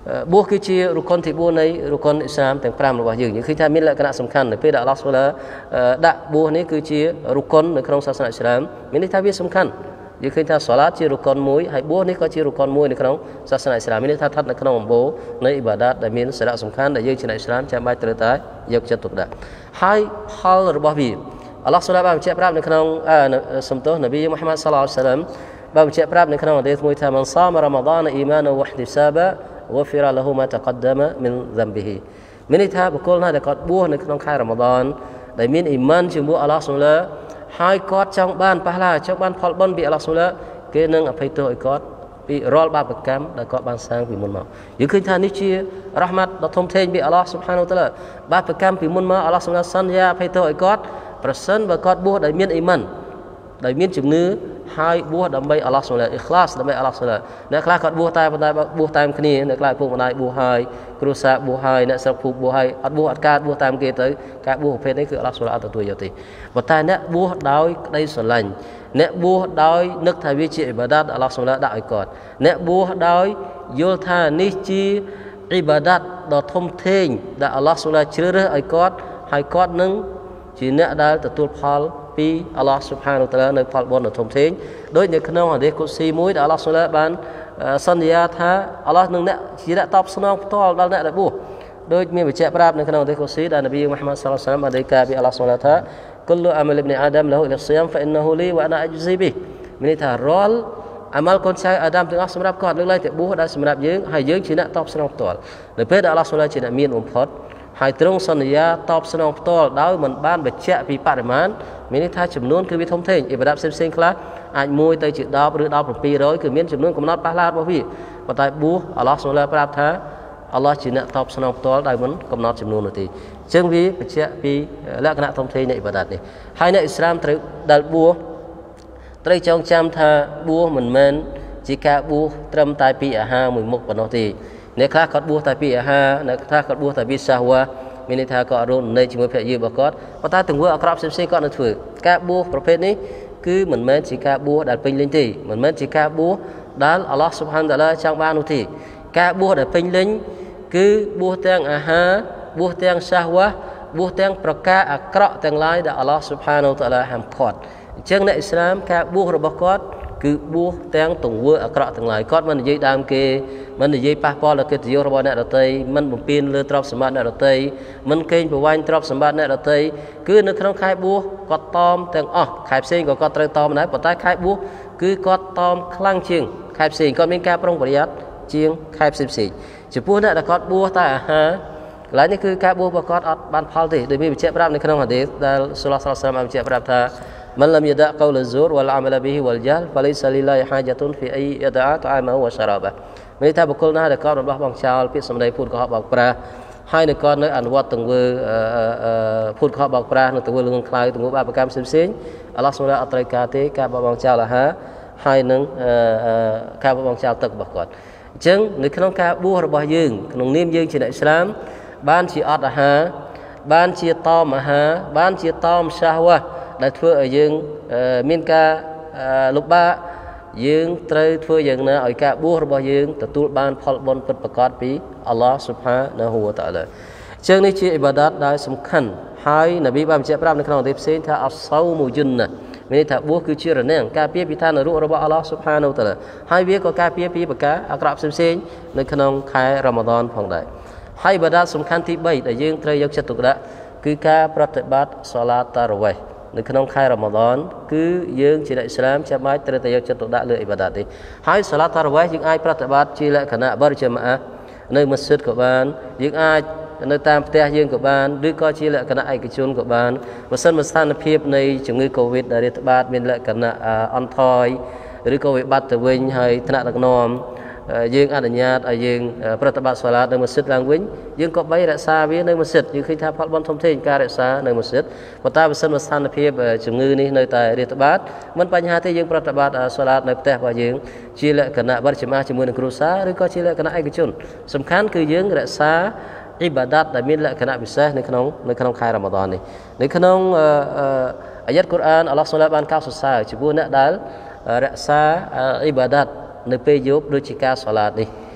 บวชคือชีรุกคนที่บวชในรุกคนอิสลามแต่งพรามระบาดยืนคือถ้ามีลักษณะสำคัญในเพศอัลลอฮฺสุลาดะบวชนี้คือชีรุกคนในครองศาสนาอิสลามมีนิทานวิสำคัญยืนคือถ้าสลาชีรุกคนมวยให้บวชนี้ก็ชีรุกคนมวยในครองศาสนาอิสลามมีนิทานทัดในครองโบในอิบาดะได้มีสาระสำคัญในยืนชนะอิสลามจะไม่ตระตายยกจะตุกดะให้ฮัลระบาบีอัลลอฮฺสุลาบางเจ้าพระในครองสมโตนบีมุฮัมมัดศ็อลลัลลอฮุอะลัยฮิวะซัลลัมบางเจ้าพระในครองเดชมวยทามันซามรอมฎานอีมานะวะอิห์ติซาบะغفر له ما تقدم من ذنبه មានន័យថាបុគ្គលណាដែលគាត់បួសនៅក្នុងខែរ៉ាម៉ាឌនដែលមានអ៊ីម៉ានជាមួយអល់ឡោះស៊ុបហានហើយគាត់ចង់បានប៉ះឡាចង់បានផលបុណ្យពីអល់ឡោះស៊ុបហានគេនឹងអភ័យទោសឲ្យគាត់ពីរាល់បាបកម្មដែលគាត់បានសាងពីមុនមកយើងឃើញថានេះជារ៉ាហ្មាត់ដ៏ធំធេងពីអល់ឡោះស៊ុបហានតាឡាបាបកម្មពីមុនមកអល់ឡោះស៊ុបហានសន្យាអភ័យទោសឲ្យគាត់ប្រសិនបើគាត់បួសដោយមានអ៊ីម៉ានដោយមានជំនឿហើយបួសដើម្បីអល់ឡោះស៊ុបហានអ៊ីខ្លាសដើម្បីអល់ឡោះស៊ុបហានអ្នកខ្លះគាត់បួសតែបួសតាមគ្នាអ្នកខ្លះពុកម្ដាយបួសហើយគ្រួសារបួសហើយអ្នកស្រុកភូមិបួសហើយអត់បួសអត់កើតបួសតាមគេទៅការបួសប្រភេទនេះគឺអល់ឡោះស៊ុបហានអត់ទទួលយកទេប៉ុន្តែអ្នកបួសដោយក្តីស្រឡាញ់អ្នកបួសដោយនឹកថាវាជាអ៊ីបាដាតអល់ឡោះស៊ុបហានដាក់ឲ្យគាត់អ្នកបួសដោយយល់ថានេះជាអ៊ីបាដាតដ៏ធំធេងដែលអល់ឡោះស៊ុបហានជ្រើសរើសឲ្យគាត់ហើយគាត់នឹងជាអ្នកដែលទទួលផលពីអល់ឡោះស៊ុបហានតាឡានៅផលបុណ្យដ៏ធំធេងដោយនៅក្នុងហឌីសកុស៊ីមួយដែលអល់ឡោះស៊ុបហានបានសន្យាថាអល់ឡោះនឹងអ្នកជាអ្នកតបស្នងផ្ទាល់ដល់អ្នកដែលបួសដោយមានបញ្ជាក់ប្រាប់នៅក្នុងហឌីសកុស៊ីដែលនប៊ីមុហម៉ាត់សល្លឡោះអាឡៃហ៊ីវ៉ាសល្លាមបានរាយការណ៍ពីអល់ឡោះស៊ុបហានថា كل عمل ابن آدم له إلى الصيام فإنه لي وأنا أجزي به មានន័យថារាល់អាម៉ាល់កូនចៅអាដាមទាំងអស់សម្រាប់គាត់លើកឡើងតែបួសដែលសម្រាប់យើងហើយយើងជាអ្នកតបស្នងផ្ទាល់នៅពេលដែលអល់ឡោះស៊ុបហានជាអ្នកមានបំផុតហើយទ្រង់សន្យាតបស្នងផ្ទាល់ដោយមិនបានបញ្ជាក់ពីបរិមាណមានន័យថាចំនួនគឺវាធំធេងអ៊ីបាដាតផ្សេងៗខ្លះអាច1ទៅជា10ឬដល់700គឺមានចំនួនកំណត់ប៉ះឡារបស់វាប៉ុន្តែបួសអល់ឡោះស៊ុបហានប្រាប់ថាអល់ឡោះជាអ្នកតបស្នងផ្ទាល់ដោយមិនកំណត់ចំនួននោះទេអញ្ចឹងវាបញ្ជាក់ពីលក្ខណៈធំធេងនៃអ៊ីបាដាតនេះហើយអ្នកអ៊ីស្លាមត្រូវដែលបួសត្រូវចងចាំថាបួសមិនមែនជាការបួសត្រឹមតែពីអាហារមួយមុខប៉ុណ្ណោះទេអ្នកខ្លះគាត់បួសតែពីអាហារអ្នកខ្លះគាត់បួសតែពីសាហវ៉ាមានន័យថាគាត់អត់រំលែកជាមួយភរិយារបស់គាត់ប៉ុន្តែទង្វើអាក្រក់ផ្សេងៗគាត់នៅធ្វើការបួសប្រភេទនេះគឺមិនមែនជាការបួសដែលពេញលេញទេមិនមែនជាការបួសដែលអល់ឡោះស៊ុបហានតាឡាចង់បាននោះទេការបួសដែលពេញលេញគឺបួសទាំងអាហារបួសទាំងសាហវ៉ាបួសទាំងប្រការអាក្រក់ទាំងឡាយដែលអល់ឡោះស៊ុបហានតាឡាហាមឃាត់អញ្ចឹងអ្នកអ៊ីស្លាមការបួសរបស់គាត់គឺបួសទាំងទង្វើអាក្រក់ទាំងឡាយគាត់មិននិយាយដើមគេមិននិយាយប៉ះពាល់ដល់កិត្តិយសរបស់អ្នកដទៃមិនបំពេញលើទ្រព្យសម្បត្តិអ្នកដទៃមិនកេងប្រវ័ញ្ចទ្រព្យសម្បត្តិអ្នកដទៃគឺនៅក្នុងខែបួសគាត់តមទាំងអស់ខែផ្សេងក៏គាត់ត្រូវតមដែរប៉ុន្តែខែបួសគឺគាត់តមខ្លាំងជាងខែផ្សេងគាត់មានការប្រុងប្រយ័ត្នជាងខែផ្សេងចំពោះអ្នកដែលគាត់បួសតែអាហារកន្លែងនេះគឺការបួសរបស់គាត់អត់បានផលទេដោយមានបញ្ជាក់ប្រាប់នៅក្នុងហាឌីសដែលសូលឡោះសល្លឡោះអាឡៃហ៊ីវ៉ាសល្លាមបញ្ជាក់ប្រាប់ថាمن لم يدع قول الزور والعمل به والجهل فليس لله حاجة في أي يدع طعامه وشرابه មានន័យថាបុគ្គលណាដែលគាត់របស់បងចោលពាក្យសម្ដីភូតកុហកបោកប្រាស់ហើយនៅគាត់នៅអនុវត្តទង្វើភូតកុហកបោកប្រាស់នៅទង្វើលងខ្លៅទង្វើបាបកម្មផ្សេងៗអល់ឡោះសូមអត់ត្រូវការទេការបបងចោលអាហារហើយនឹងការបបងចោលទឹករបស់គាត់អញ្ចឹងនៅក្នុងការបួសរបស់យើងក្នុងនាមយើងជាអ្នកអ៊ីស្លាមបានជាអត់អាហារបានជាតមអាហារបានជាតមសាហវ៉ាដែលធ្វើឲ្យយើងមានការលំបាកយើងត្រូវធ្វើយ៉ាងណាឲ្យការបួសរបស់យើងទទួលបានផលបុណ្យពិតប្រាកដពីអល់ឡោះស៊ុបហានាហ៊ូវតាអាឡាអញ្ចឹងនេះជាអ៊ីបាដាតដែលសំខាន់ហើយនប៊ីបានបញ្ជាក់ប្រាប់នៅក្នុងហឌីសផ្សេងថាអស្សូមយុនណាមានន័យថាបួសគឺជារនាំងការពារពីឋាននរករបស់អល់ឡោះស៊ុបហានាហ៊ូវតាអាឡាហើយវាក៏ការពារពីប្រការអាក្រក់ផ្សេងៗនៅក្នុងខែរ៉ាម៉ាឌនផងដែរហើយអ៊ីបាដាតសំខាន់ទី3ដែលយើងត្រូវយកចិត្តទុកដាក់គឺការប្រតិបត្តិសូឡាតតារ៉ាវ៉េហ៍នៅក្នុងខែរ៉ាម៉ាឌនគឺយើងជាអ្នកអ៊ីស្លាមចាំបាច់ត្រូវតែយកចិត្តទុកដាក់លើអ៊ីបាដាតនេះហើយសូឡាតតារ៉ាវ៉េហ៍យើងអាចប្រតិបត្តិជាលក្ខណៈបរិជាម៉ានៅមស្ជីតក៏បានយើងអាចនៅតាមផ្ទះយើងក៏បានឬក៏ជាលក្ខណៈឯកជនក៏បានបើសិនមកស្ថានភាពនៃជំងឺ Covid ដែលរាតត្បាតមានលក្ខណៈអន់ថយឬក៏វិបត្តិទៅវិញហើយថ្នាក់ដឹកនាំយើងអនុញ្ញាតឲ្យយើងប្រតិបត្តិសូឡាតនៅមស្ជីតឡើងវិញយើងក៏បីរក្សាវានៅមស្ជីតយើងឃើញថាផលបុណ្យធំធេងការរក្សានៅមស្ជីតប៉ុន្តែបើសិនមកស្ថានភាពជំងឺនេះនៅតែរាតត្បាតមិនបញ្ហាទេយើងប្រតិបត្តិសូឡាតនៅផ្ទះរបស់យើងជាលក្ខណៈបរិច្ឆេមាជាមួយនឹងគ្រួសារឬក៏ជាលក្ខណៈឯកជនសំខាន់គឺយើងរក្សាអ៊ីបាដាតដែលមានលក្ខណៈពិសេសនៅក្នុងខែរ៉ាម៉ាឌននេះនៅក្នុងអាយ៉ាតកូរ៉ានអល់ឡោះសូឡាបានកោតសរសើរចំពោះអ្នកដែលរក្សាអ៊ីបាដាតនៅពេលយប់ដូចជាការសូឡាតនេះ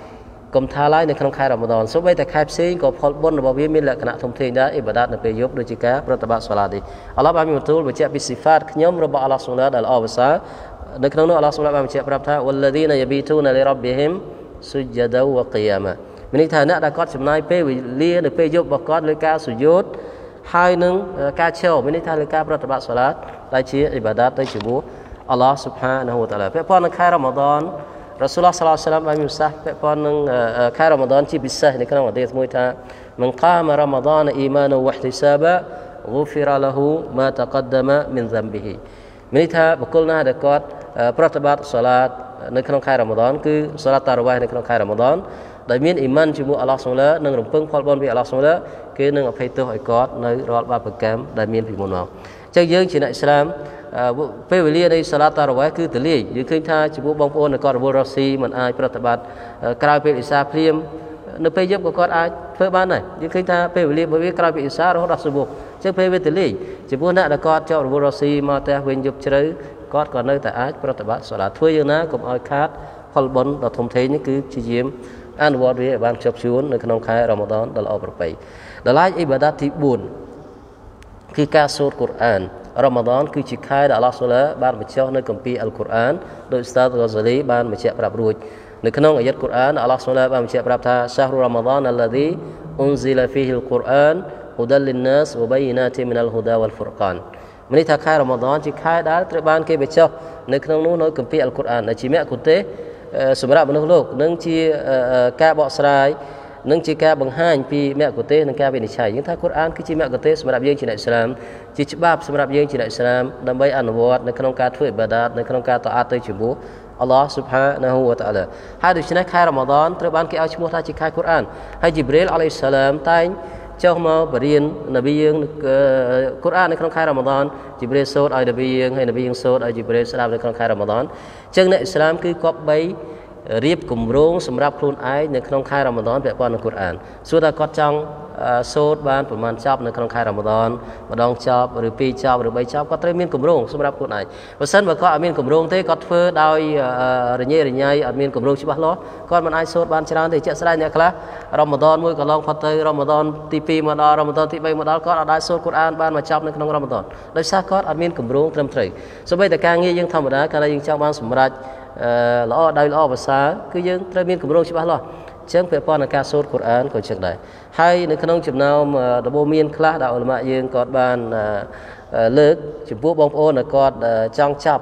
កុំថាឡើយនៅក្នុងខែរ៉ាម៉ាឌនសូម្បីតែខែផ្សេងក៏ផលបុណ្យរបស់វាមានលក្ខណៈធំធេងដែរអ៊ីបាដាតនៅពេលយប់ដូចជាការប្រតិបត្តិសាឡាតនេះអល់ឡោះបានមានបន្ទូលបញ្ជាក់ពីស៊ីហ្វាតខ្ញុំរបស់អល់ឡោះស៊ុបហានដែលល្អប្រសើរនៅក្នុងនោះអល់ឡោះស៊ុបហានបានបញ្ជាក់ប្រាប់ថាវលឌីនយប៊ីទូនលីរ៉ប៊ីហ៊ីមស៊ុជដៅវक़ីយ៉ាម៉ាមានន័យថាអ្នកដែលគាត់ចំណាយពេលវេលានៅពេលយប់របស់គាត់លើការសុយោតហើយនឹងការឈរមានន័យថាលើការប្រតិបត្តិសាឡាតដែលជាអ៊ីបាដាតទៅជាមួយអល់ឡោះស៊ុបហានហូវតាឡាពាក់ព័ន្ធនឹងខែរ៉ាម៉ាឌនរ៉ាស៊ូលឡោះ صلى الله عليه وسلم បានមានប្រសាសន៍ពាក់ព័ន្ធនឹងខែរ៉ាម៉ាឌនជាពិសេសនៅក្នុងហាឌីសមួយថាមិនកាមរ៉ាម៉ាឌនអ៊ីម៉ានវ៉ហ៊ទីសាបា غفر له ما تقدم من ذنبه មានន័យថាបុគ្គលណាដែលគាត់ប្រតិបត្តិសាឡាតនៅក្នុងខែរ៉ាម៉ាឌនគឺសាឡាតតារ៉ាវ៉េះនៅក្នុងខែរ៉ាម៉ាឌនដែលមានអ៊ីម៉ានជាមួយអល់ឡោះស៊ុបហាននិងរំពឹងផលបុណ្យពីអល់ឡោះស៊ុបហានគឺនឹងអភ័យទោសឲ្យគាត់នៅរាល់បាបកម្មដែលមានពីមុនមកអញ្ចឹងយើងជាអ្នកអ៊ីស្លាមពេលវេលានៃសាឡាតតារ៉ាវ៉េះគឺទលាយយើងឃើញថាចំពោះបងប្អូននៅគាត់រវល់រស់ស៊ីមិនអាចប្រតិបត្តិក្រៅពេលអ៊ីសាភ្លាមនៅពេលយប់ក៏គាត់អាចធ្វើបានដែរយើងឃើញថាពេលវេលារបស់វាក្រៅពីអ៊ីសារហូតដល់ស៊ុបហ៍អញ្ចឹងពេលវេលាចំពោះអ្នកដែលគាត់ជាប់រវល់រស់ស៊ីមកផ្ទះវិញយប់ជ្រៅគាត់ក៏នៅតែអាចប្រតិបត្តិសាឡាតធ្វើយ៉ាងណាកុំឲ្យខាតផលបុណ្យដ៏ធំធេងនេះគឺព្យាយាមអនុវត្តវាឲ្យបានខ្ជាប់ខ្ជួននៅក្នុងខែរ៉ាម៉ាឌនដ៏ល្អប្រពៃដល់ហើយអ៊ីបាដាតទី4គឺការសូត្រកូរ៉ានរ៉ាម៉ាឌនគឺជាខែដែលអល់ឡោះស៊ុបហានបានបញ្ចុះនៅគម្ពីរអល់កូរ៉ានដោយស្តាតហ្គាហ្សាលីបានបញ្ជាក់ប្រាប់រួចនៅក្នុងអាយ៉ាត់កូរ៉ានអល់ឡោះស៊ុបហានបានបញ្ជាក់ប្រាប់ថាសាហ្រុរ៉ាម៉ាឌនអាឡាឌីអ៊ុនស៊ីឡាហ្វីហ៊ីលកូរ៉ានហ៊ូដាលលីនណាសវបៃណាទីមីនអលហ៊ូដាវ៉ាល់ហ្វុរកានមានន័យថាខែរ៉ាម៉ាឌនជាខែដែលត្រូវបានគេបញ្ចុះនៅក្នុងនោះនៅគម្ពីរអល់កូរ៉ានដែលជាមគ្គុទេសសម្រាប់មនុស្សលោកនឹងជាការបកស្រាយនឹងជាការបង្ហាញពីមគ្គុទេសនិងការវិនិច្ឆ័យយើងថាកូរ៉ានគឺជាមគ្គុទេសសម្រាប់យើងជាអ្នកអ៊ីស្លាមជាច្បាប់សម្រាប់យើងជាអ្នកអ៊ីស្លាមដើម្បីអនុវត្តនៅក្នុងការធ្វើអ៊ីបាដាតនៅក្នុងការតអាតទៅជាមួយអល់ឡោះស៊ុបហានាហ៊ូវតាអាឡាហើយដូច្នេះខែរ៉ាម៉ាឌនត្រូវបានគេឲ្យឈ្មោះថាជាខែកូរ៉ានហើយជីប្រេលអាឡៃសាឡាមតែងចុះមកបរៀននប៊ីយើងកូរ៉ាននៅក្នុងខែរ៉ាម៉ាឌនជីប្រេលសូត្រឲ្យនប៊ីយើងហើយនប៊ីយើងសូត្រឲ្យជីប្រេលស្ដាប់នៅក្នុងខែរ៉ាម៉ាឌនអញ្ចឹងអ្នកអ៊ីស្លាមគឺគប្បីរៀបគម្រោងសម្រាប់ខ្លួនឯងនៅក្នុងខែរ៉ាម៉ាឌនពាក់ព័ន្ធនឹងកូរ៉ានសួរថាគាត់ចង់សូត្របានប្រមាណចប់នៅក្នុងខែរ៉ាម៉ាឌនម្ដងចប់ឬ2ចប់ឬ3ចប់គាត់ត្រូវមានគម្រោងសម្រាប់ខ្លួនឯងបើសិនបើគាត់អត់មានគម្រោងទេគាត់ធ្វើដោយរញ៉េរញ៉ៃអត់មានគម្រោងច្បាស់លាស់គាត់មិនអាចសូត្របានច្រើនទេជាក់ស្ដែងអ្នកខ្លះរ៉ាម៉ាឌនមួយកន្លងផុតទៅរ៉ាម៉ាឌនទី2មកដល់រ៉ាម៉ាឌនទី3មកដល់គាត់អត់អាចសូត្រកូរ៉ានបានមកចប់នៅក្នុងរ៉ាម៉ាឌនដោយសារគាត់អត់មានគម្រោងត្រឹមត្រូវសូម្បីតែការងារយើងធម្មតាកាលណាយើងចង់បានសម្រេចល្អដោយល្អភាសាគឺយើងត្រូវមានគម្រោងច្បាស់លាស់អញ្ចឹងពាក់ព័ន្ធនឹងការសូត្រកូរ៉ានក៏ចឹងដែរហើយនៅក្នុងចំណោមដំបូន្មានខ្លះដែលឧលមាយើងគាត់បានលើកចំពោះបងប្អូនដែលគាត់ចង់ចាប់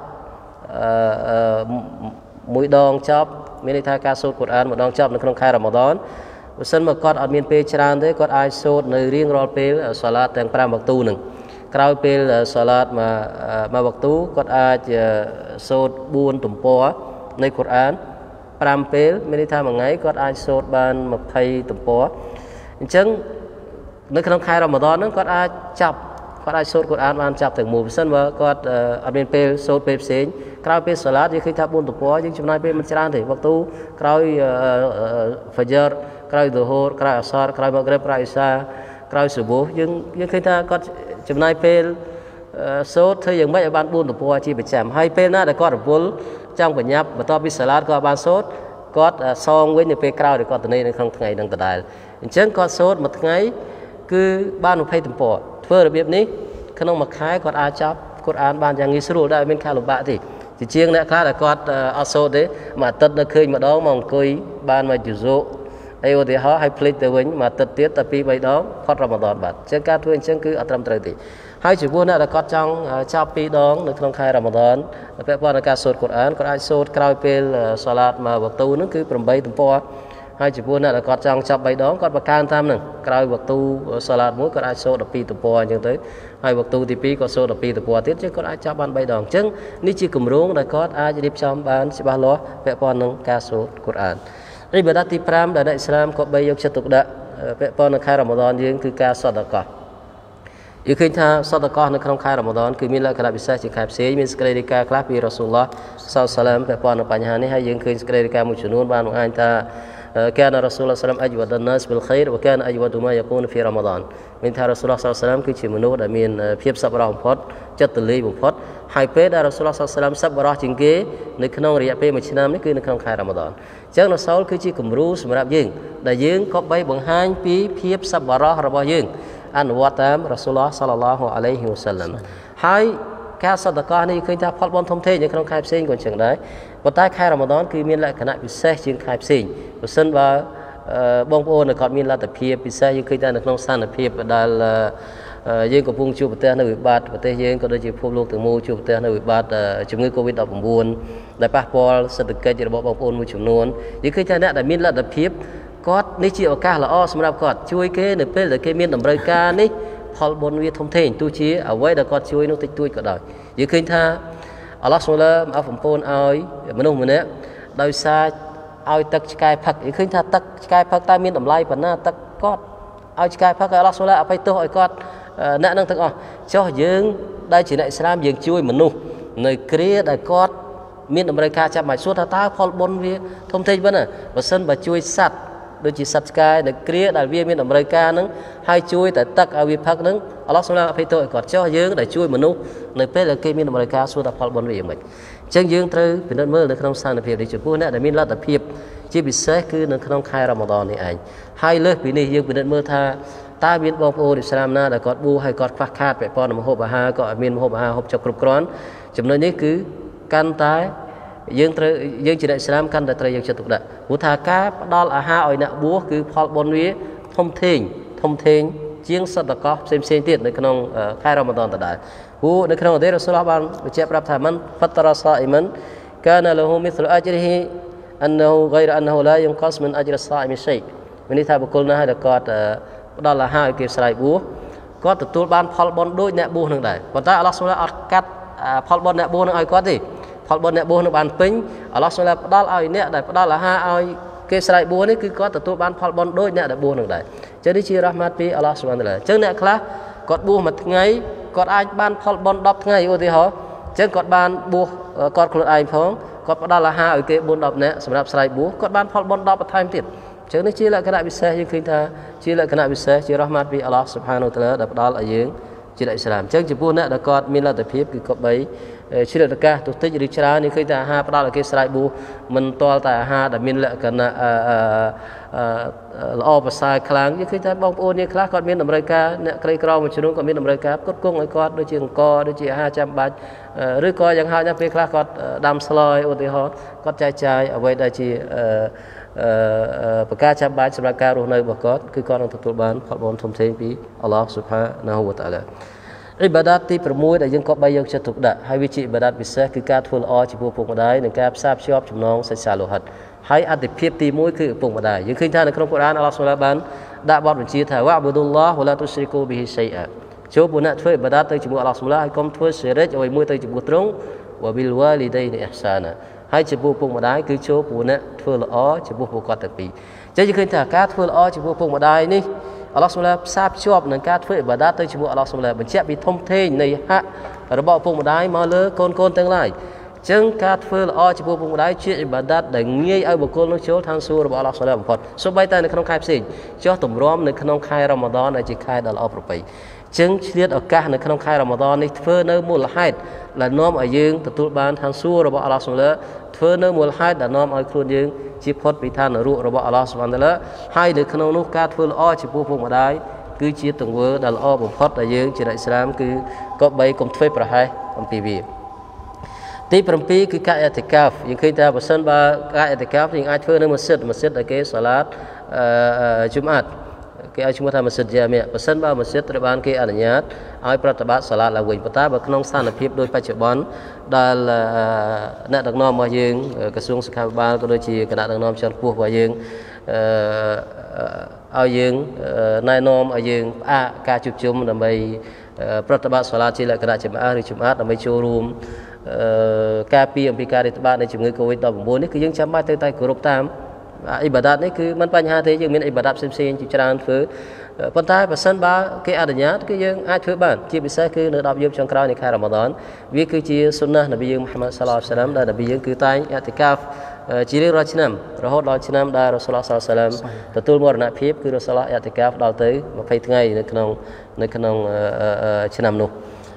មួយដងចប់មានន័យថាការសូត្រកូរ៉ានមួយដងចប់នៅក្នុងខែរ៉ាម៉ាឌនបើសិនមកគាត់អត់មានពេលច្រើនទេគាត់អាចសូត្រនៅរៀងរាល់ពេលសាឡាតទាំង5វ៉ាក់ទូនឹងក្រោយពេលសាឡាតមួយវ៉ាក់ទូគាត់អាចសូត្រ4ទំព័រនៃកូរ៉ាន5ពេលមានន័យថាមួយថ្ងៃគាត់អាចសូត្របាន20ទំព័រអញ្ចឹងនៅក្នុងខែរ៉ាម៉ាឌនហ្នឹងគាត់អាចសូត្រកូរ៉ានបានចាប់ទាំងមូលបើសិនបើគាត់អត់មានពេលសូត្រពេលផ្សេងក្រោយពេលសាឡាតយើងឃើញថា4ទំព័រយើងចំណាយពេលមិនច្រើនទេវ៉ាក់ទូក្រោយហ្វាហ្ជរក្រោយឌូហូរក្រោយអសរក្រោយម៉ាហ្គ្រិបក្រោយអ៊ីសាក្រោយស៊ុបហ៍យើងឃើញថាគាត់ចំណាយពេលសូត្រធ្វើយ៉ាងម៉េចឲ្យបាន4ទំព័រជាប្រចាំហើយពេលណាដែលគាត់រវល់ចង់បញ្ញាប់បន្ទាប់ពីសាឡាតគាត់បានសូត្រគាត់សងវិញនៅពេលក្រោយដែលគាត់ទៅនៅក្នុងថ្ងៃនឹងដដែលអញ្ចឹងគាត់សូត្រមួយថ្ងៃគឺបាន20ទំព័រធ្វើរបៀបនេះក្នុងមួយខែគាត់អាចចាប់កូរ៉ានបានយ៉ាងងាយស្រួលដែរមានការលំបាកទេជាងអ្នកខ្លះដែលគាត់អត់សូត្រទេមួយអាទិត្យនៅឃើញម្ដងមកអង្គុយបានមកជូសូអីឧទាហរណ៍ឲ្យភ្លេចទៅវិញមួយអាទិត្យទៀតតែ2 3ដងផុតរ៉ាម៉ាឌនបាត់អញ្ចឹងការធ្វើអញ្ចឹងគឺអត់ត្រឹមត្រូវទេហើយចំពោះអ្នកដែលគាត់ចង់ចាប់2ដងនៅក្នុងខែរ៉ាម៉ាឌនពាក់ព័ន្ធនឹងការសូត្រកូរ៉ានគាត់អាចសូត្រក្រោយពេលសាឡាតមួយវ៉ាក់ទូហ្នឹងគឺ8ទំព័រហើយចំពោះអ្នកដែលគាត់ចង់ចាប់3ដងគាត់បង្កើនតាមហ្នឹងក្រោយវ៉ាក់ទូសាឡាតមួយគាត់អាចសូត្រ12ទំព័រអញ្ចឹងទៅហើយវ៉ាក់ទូទី2គាត់សូត្រ12ទំព័រទៀតចឹងគាត់អាចចាប់បាន3ដងអញ្ចឹងនេះជាគម្រោងដែលគាត់អាចរៀបចំបានច្បាស់លាស់ពាក់ព័ន្ធនឹងការសូត្រកូរ៉ានអ៊ីបាដាតទី5ដែលអ្នកអ៊ីស្លាមក៏បីយកចិត្តទុកដាក់ពាក់ព័ន្ធនឹងខែរ៉ាម៉ាឌនយើងគឺការសតកោះយើងឃើញថាសតកោះនៅក្នុងខែរ៉ាម៉ាឌនគឺមានលក្ខណៈពិសេសជាខែផ្សេងមានសេចក្តីរាយការណ៍ខ្លះពីរ៉ាស៊ូលឡោះសល្លឡាមពាក់ព័ន្ធនឹងបញ្ហានេះហើយយើងឃើញសេចក្តីរាយការណ៍មួយចំនួនបានបង្ហាញថាكان رسول الله صلى الله عليه وسلم أجود الناس بالخير وكان أجود ما يكون في رمضان មានថារ៉ាស៊ូលឡោះសល្លឡាមគឺជាមនុស្សដែលមានភាពសប្បុរសបំផុតចិត្តទលាយបំផុតហើយពេលដែលរ៉ាស៊ូលសល្លាមសប្បុរសជាងគេនៅក្នុងរយៈពេល1ឆ្នាំនេះគឺនៅក្នុងខែរ៉ាម៉ាដនអញ្ចឹងរ៉ាស៊ូលគឺជាគំរូសម្រាប់យើងដែលយើងក៏បីបង្ហាញពីភាពសប្បុរសរបស់យើងអនុវត្តតាមរ៉ាស៊ូលសល្លឡោះអាឡៃហ៊ីវ៉ាសាឡាំហើយការសតកោនេះឃើញថាផលបុណ្យធំធេងនៅក្នុងខែផ្សេងក៏អញ្ចឹងដែរប៉ុន្តែខែរ៉ាម៉ាដនគឺមានលក្ខណៈពិសេសជាងខែផ្សេងបើសិនបើបងប្អូនគាត់មានលទ្ធភាពពិសេសយើងឃើញថានៅក្នុងស្ថានភាពដែលយើងកំពុងជួបប្រទះនៅវិបត្តិប្រទេសយើងក៏ដូចជាពិភពលោកទាំងមូលជួបប្រទះនៅវិបត្តិជំងឺ Covid-19 ដែលប៉ះពាល់សេដ្ឋកិច្ចរបស់បងប្អូនមួយចំនួនយើងឃើញថាអ្នកដែលមានលទ្ធភាពគាត់នេះជាឱកាសល្អសម្រាប់គាត់ជួយគេនៅពេលដែលគេមានតម្រូវការនេះផលបុណ្យវាធំធេងទោះជាអ្វីដែលគាត់ជួយនោះតិចតួចក៏ដោយយើងឃើញថាអល់ឡោះស៊ុបហានអល់បំពន់ឲ្យមនុស្សម្នាក់ដោយសារឲ្យទឹកឆ្កែផឹកយើងឃើញថាទឹកឆ្កែផឹកតើមានតម្លៃប៉ុណ្ណាទឹកគាត់ឲ្យឆ្កែផឹកឲ្យអល់ឡោះស៊ុបហានអភ័យទោសឲ្យគាត់អ្នកនឹងទាំងអស់ចុះយើងដែលជាអ្នកឥស្លាមយើងជួយមនុស្សនៅគ្រាដែលគាត់មានតម្រូវការចាំបាច់សួរថាតើផលបុណ្យវាធំធេងប៉ុណ្ណាបើសិនបើជួយសត្វដូចជាសត្វឆ្កែនៅគ្រាដែលវាមានតម្រូវការហ្នឹងហើយជួយតែទឹកឲ្យវាផឹកហ្នឹងអល់ឡោះស៊ុបហានអភ័យទោសឲ្យគាត់ចុះយើងដែលជួយមនុស្សនៅពេលដែលគេមានតម្រូវការសួរថាផលបុណ្យវាយ៉ាងម៉េចអញ្ចឹងយើងត្រូវពិនិត្យមើលនៅក្នុងស្ថានភាពនេះចំពោះអ្នកដែលមានលទ្ធភាពជាពិសេសគឺនៅក្នុងខែរ៉ាម៉ាដននេះឯងហើយលើសពីនេះយើងពិនិត្យមើលថាតើមានបងប្អូនឥស្លាមណាដែលគាត់បួសហើយគាត់ខ្វះខាតពាក់ព័ន្ធនឹងម្ហូបអាហារក៏អត់មានម្ហូបអាហារហូបចុកគ្រប់គ្រាន់ចំណុចនេះគឺកាន់តែយើងជាអ្នកឥស្លាមកាន់តែត្រូវយកចិត្តទុកដាក់ព្រោះថាការផ្ដល់អាហារឲ្យអ្នកបួសគឺផលបុណ្យវាធំធេងជាងសតកោផ្សេងទៀតនៅក្នុងខែរ៉ាម៉ាដនដដែលព្រោះនៅក្នុងហឌីសរ៉ាស៊ូលបានបញ្ជាក់ប្រាប់ថាមិនហ្វាត់រ៉ាសាអ៊ីមិនកានលហ៊ូមីស្លអជ្រហ៊ីអណ្ណហ៊ូហ្គៃរអណ្ណហ៊ូឡាយុនកសមិនអជ្រសាអ៊ីមីសៃមានន័យថាបុគ្គលណាដែលគាត់ផ្ដល់អាហារឲ្យគេស្រ័យបួសគាត់ទទួលបានផលបុណ្យដូចអ្នកបួសនឹងដែរប៉ុន្តែអល់ឡោះស៊ុបហានអត់កាត់ផលបុណ្យអ្នកបួសនឹងឲ្យគាត់ទេផលបុណ្យអ្នកបួសនឹងបានពេញអល់ឡោះស៊ុបហានផ្ដល់ឲ្យអ្នកដែលផ្ដល់អាហារឲ្យគេស្រ័យបួសនេះគឺគាត់ទទួលបានផលបុណ្យដូចអ្នកដែលបួសនឹងដែរចឹងនេះជារ៉ាហ្មាតពីអល់ឡោះស៊ុបហានតាឡាចឹងអ្នកខ្លះគាត់បួសមួយថ្ងៃគាត់អាចបានផលបុណ្យ10ថ្ងៃឧទាហរណ៍ចឹងគាត់បានបួសគាត់ខ្លួនឯងផងគាត់ផ្ដល់អាហារឲ្យគេ4-10នាក់សម្រាប់ស្រ័យបួសគាត់បានផលបុណ្យ10បន្ថែមទៀតចឹងនេះជាលក្ខណៈពិសេសយើងឃើញថាជាលក្ខណៈពិសេសជារ៉ាហ្មាតពីអល់ឡោះស៊ុបហានតាឡាដែលផ្ដល់ឲ្យយើងជាអ្នកឥស្លាមចឹងចំពោះអ្នកដែលគាត់មានលទ្ធភាពគឺគាត់បីជ្រើសឱកាសទោះតិចឬច្រើននេះឃើញថាអាហារផ្ដល់ឲ្យគេស្រ័យបួសមិនទាល់តែអាហារដែលមានលក្ខណៈល្អប្រសើរខ្លាំងយើងឃើញថាបងប្អូនយើងខ្លះគាត់មានតម្រូវការអ្នកក្រីក្រមួយចំនួនគាត់មានតម្រូវការផ្គត់ផ្គង់ឲ្យគាត់ដូចជាអង្គដូចជាអាហារចាំបាច់ឬក៏យ៉ាងហោចណាស់ពេលខ្លះគាត់ដាំស្លឧទាហរណ៍គាត់ចែកចាយអ្វីដែលជាប្រការចាំបាច់សម្រាប់ការរស់នៅរបស់គាត់គឺគាត់នឹងទទួលបានផលបុណ្យធំធេងពីអល់ឡោះស៊ុបហានាហ៊ូវតាអាឡាអ៊ីបាដាតទី6ដែលយើងក៏បីយកចិត្តទុកដាក់ហើយវាជាអ៊ីបាដាតពិសេសគឺការធ្វើល្អចំពោះឪពុកម្ដាយនិងការផ្សារភ្ជាប់ចំណងសាច់សាលោហិតហើយអត្ថិភាពទី1គឺឪពុកម្ដាយយើងឃើញថានៅក្នុងកូរ៉ានអល់ឡោះស៊ុបហានបានដាក់បទបញ្ជាថាវ៉ាបុឌុលឡោះវឡាទុស្រីកូប៊ីហ៊ីសៃអាចូលពួកអ្នកធ្វើអ៊ីបាដាតទៅជាមួយអល់ឡោះស៊ុបហានហើយកុំធ្វើសិរិចអ្វីមួយទៅជាមួយទ្រង់វ៉ាប៊ីលវ៉ាលីដៃនីអ៊ីហ្សាណាហើយចំពោះពុកម្ដាយគឺចូលពួកអ្នកធ្វើល្អចំពោះពួកគាត់ទាំងពីរចឹងយើងឃើញថាការធ្វើល្អចំពោះពុកម្ដាយនេះអល់ឡោះស៊ុបហានផ្សារភ្ជាប់នឹងការធ្វើអ៊ីបាដាតទៅជាមួយអល់ឡោះស៊ុបហានបញ្ជាក់ពីធំធេងនៃហក្សរបស់ពុកម្ដាយមកលើកូនទាំងឡាយចឹងការធ្វើល្អចំពោះពុកម្ដាយជាអ៊ីបាដាតដែលងាយឲ្យបុគ្គលនោះចូលឋានសួគ៌របស់អល់ឡោះស៊ុបហានបំផុតសូម្បីតែនៅក្នុងខែផ្សេងចុះទម្រាំនៅក្នុងខែរ៉ាម៉ាដនដែលជាខែដ៏ល្អប្រពៃចឹងឆ្លៀតឱកាសនៅក្នុងខែរ៉ាម៉ាដននេះធ្វើនៅមូលហេតុដែលនាំឲ្យយើងទទួលបានឋានសួគ៌របស់អល់ឡោះស៊ុបហានធ្វើនៅមូលហេតុដែលនាំឲ្យខ្លួនយើងជាផុតពីឋាននរករបស់អល់ឡោះស៊ុបហានតាឡាហើយនៅក្នុងនោះការធ្វើល្អចំពោះពុកម្ដាយគឺជាទង្វើដែលល្អបំផុតដែលយើងជាអ្នកឥស្លាមគឺក៏បីកុំធ្វើប្រហែសអំពីវាទី7គឺការអ៊ីតិកាហ្វយើងឃើញថាបើសិនបើការអ៊ីតិកាហ្វយើងអាចធ្វើនៅម៉ាស៊ីតដែលគេសាឡាតជុំអាតគេឲ្យឈ្មោះថាម៉ាស៊ីតយ៉ាមីបើសិនបើម៉ាស៊ីតត្រូវបានគេអនុញ្ញាតឲ្យប្រតិបត្តិសាឡាតឡើងវិញប៉ុន្តែបើក្នុងស្ថានភាពដូចបច្ចុប្បន្នដែលអ្នកដឹកនាំរបស់យើងក្រសួងសុខាភិបាលក៏ដូចជាគណៈដឹកនាំជាន់ខ្ពស់របស់យើងឲ្យយើងណែនាំឲ្យយើងផ្អាកការជួបជុំដើម្បីប្រតិបត្តិសាឡាតជាលក្ខណៈចម្អាឬជំអាតដើម្បីចូលរួមការពារអំពីការរាតត្បាតនៃជំងឺ Covid-19 នេះគឺយើងចាំបាច់ទៅតែគោរពតាមអ៊ីបាដាតនេះគឺមិនបញ្ហាទេយើងមានអ៊ីបាដាតផ្សេងៗជាច្រើនធ្វើប៉ុន្តែបើសិនបើគេអនុញ្ញាតគឺយើងអាចធ្វើបានជាពិសេសគឺនៅ10យប់ចុងក្រោយនៃខែរ៉ាម៉ាដនវាគឺជាសុណាស់នប៊ីយើងមូហាម៉ាត់សល្លឡោះអាឡៃហ៊ីវ៉ាសល្លាមដែលនប៊ីយើងគឺតែងអ៊ីតិកាហ្វជារៀងរាល់ឆ្នាំរហូតដល់ឆ្នាំដែលរ៉ូស៊ូលឡោះសល្លឡោះអាឡៃហ៊ីវ៉ាសល្លាមទទួលមរណភាពគឺរ៉ូស៊ូលឡោះអ៊ីតិកាហ្វដល់ទៅ20ថ្ងៃនៅក្នុងឆ្នាំនោះ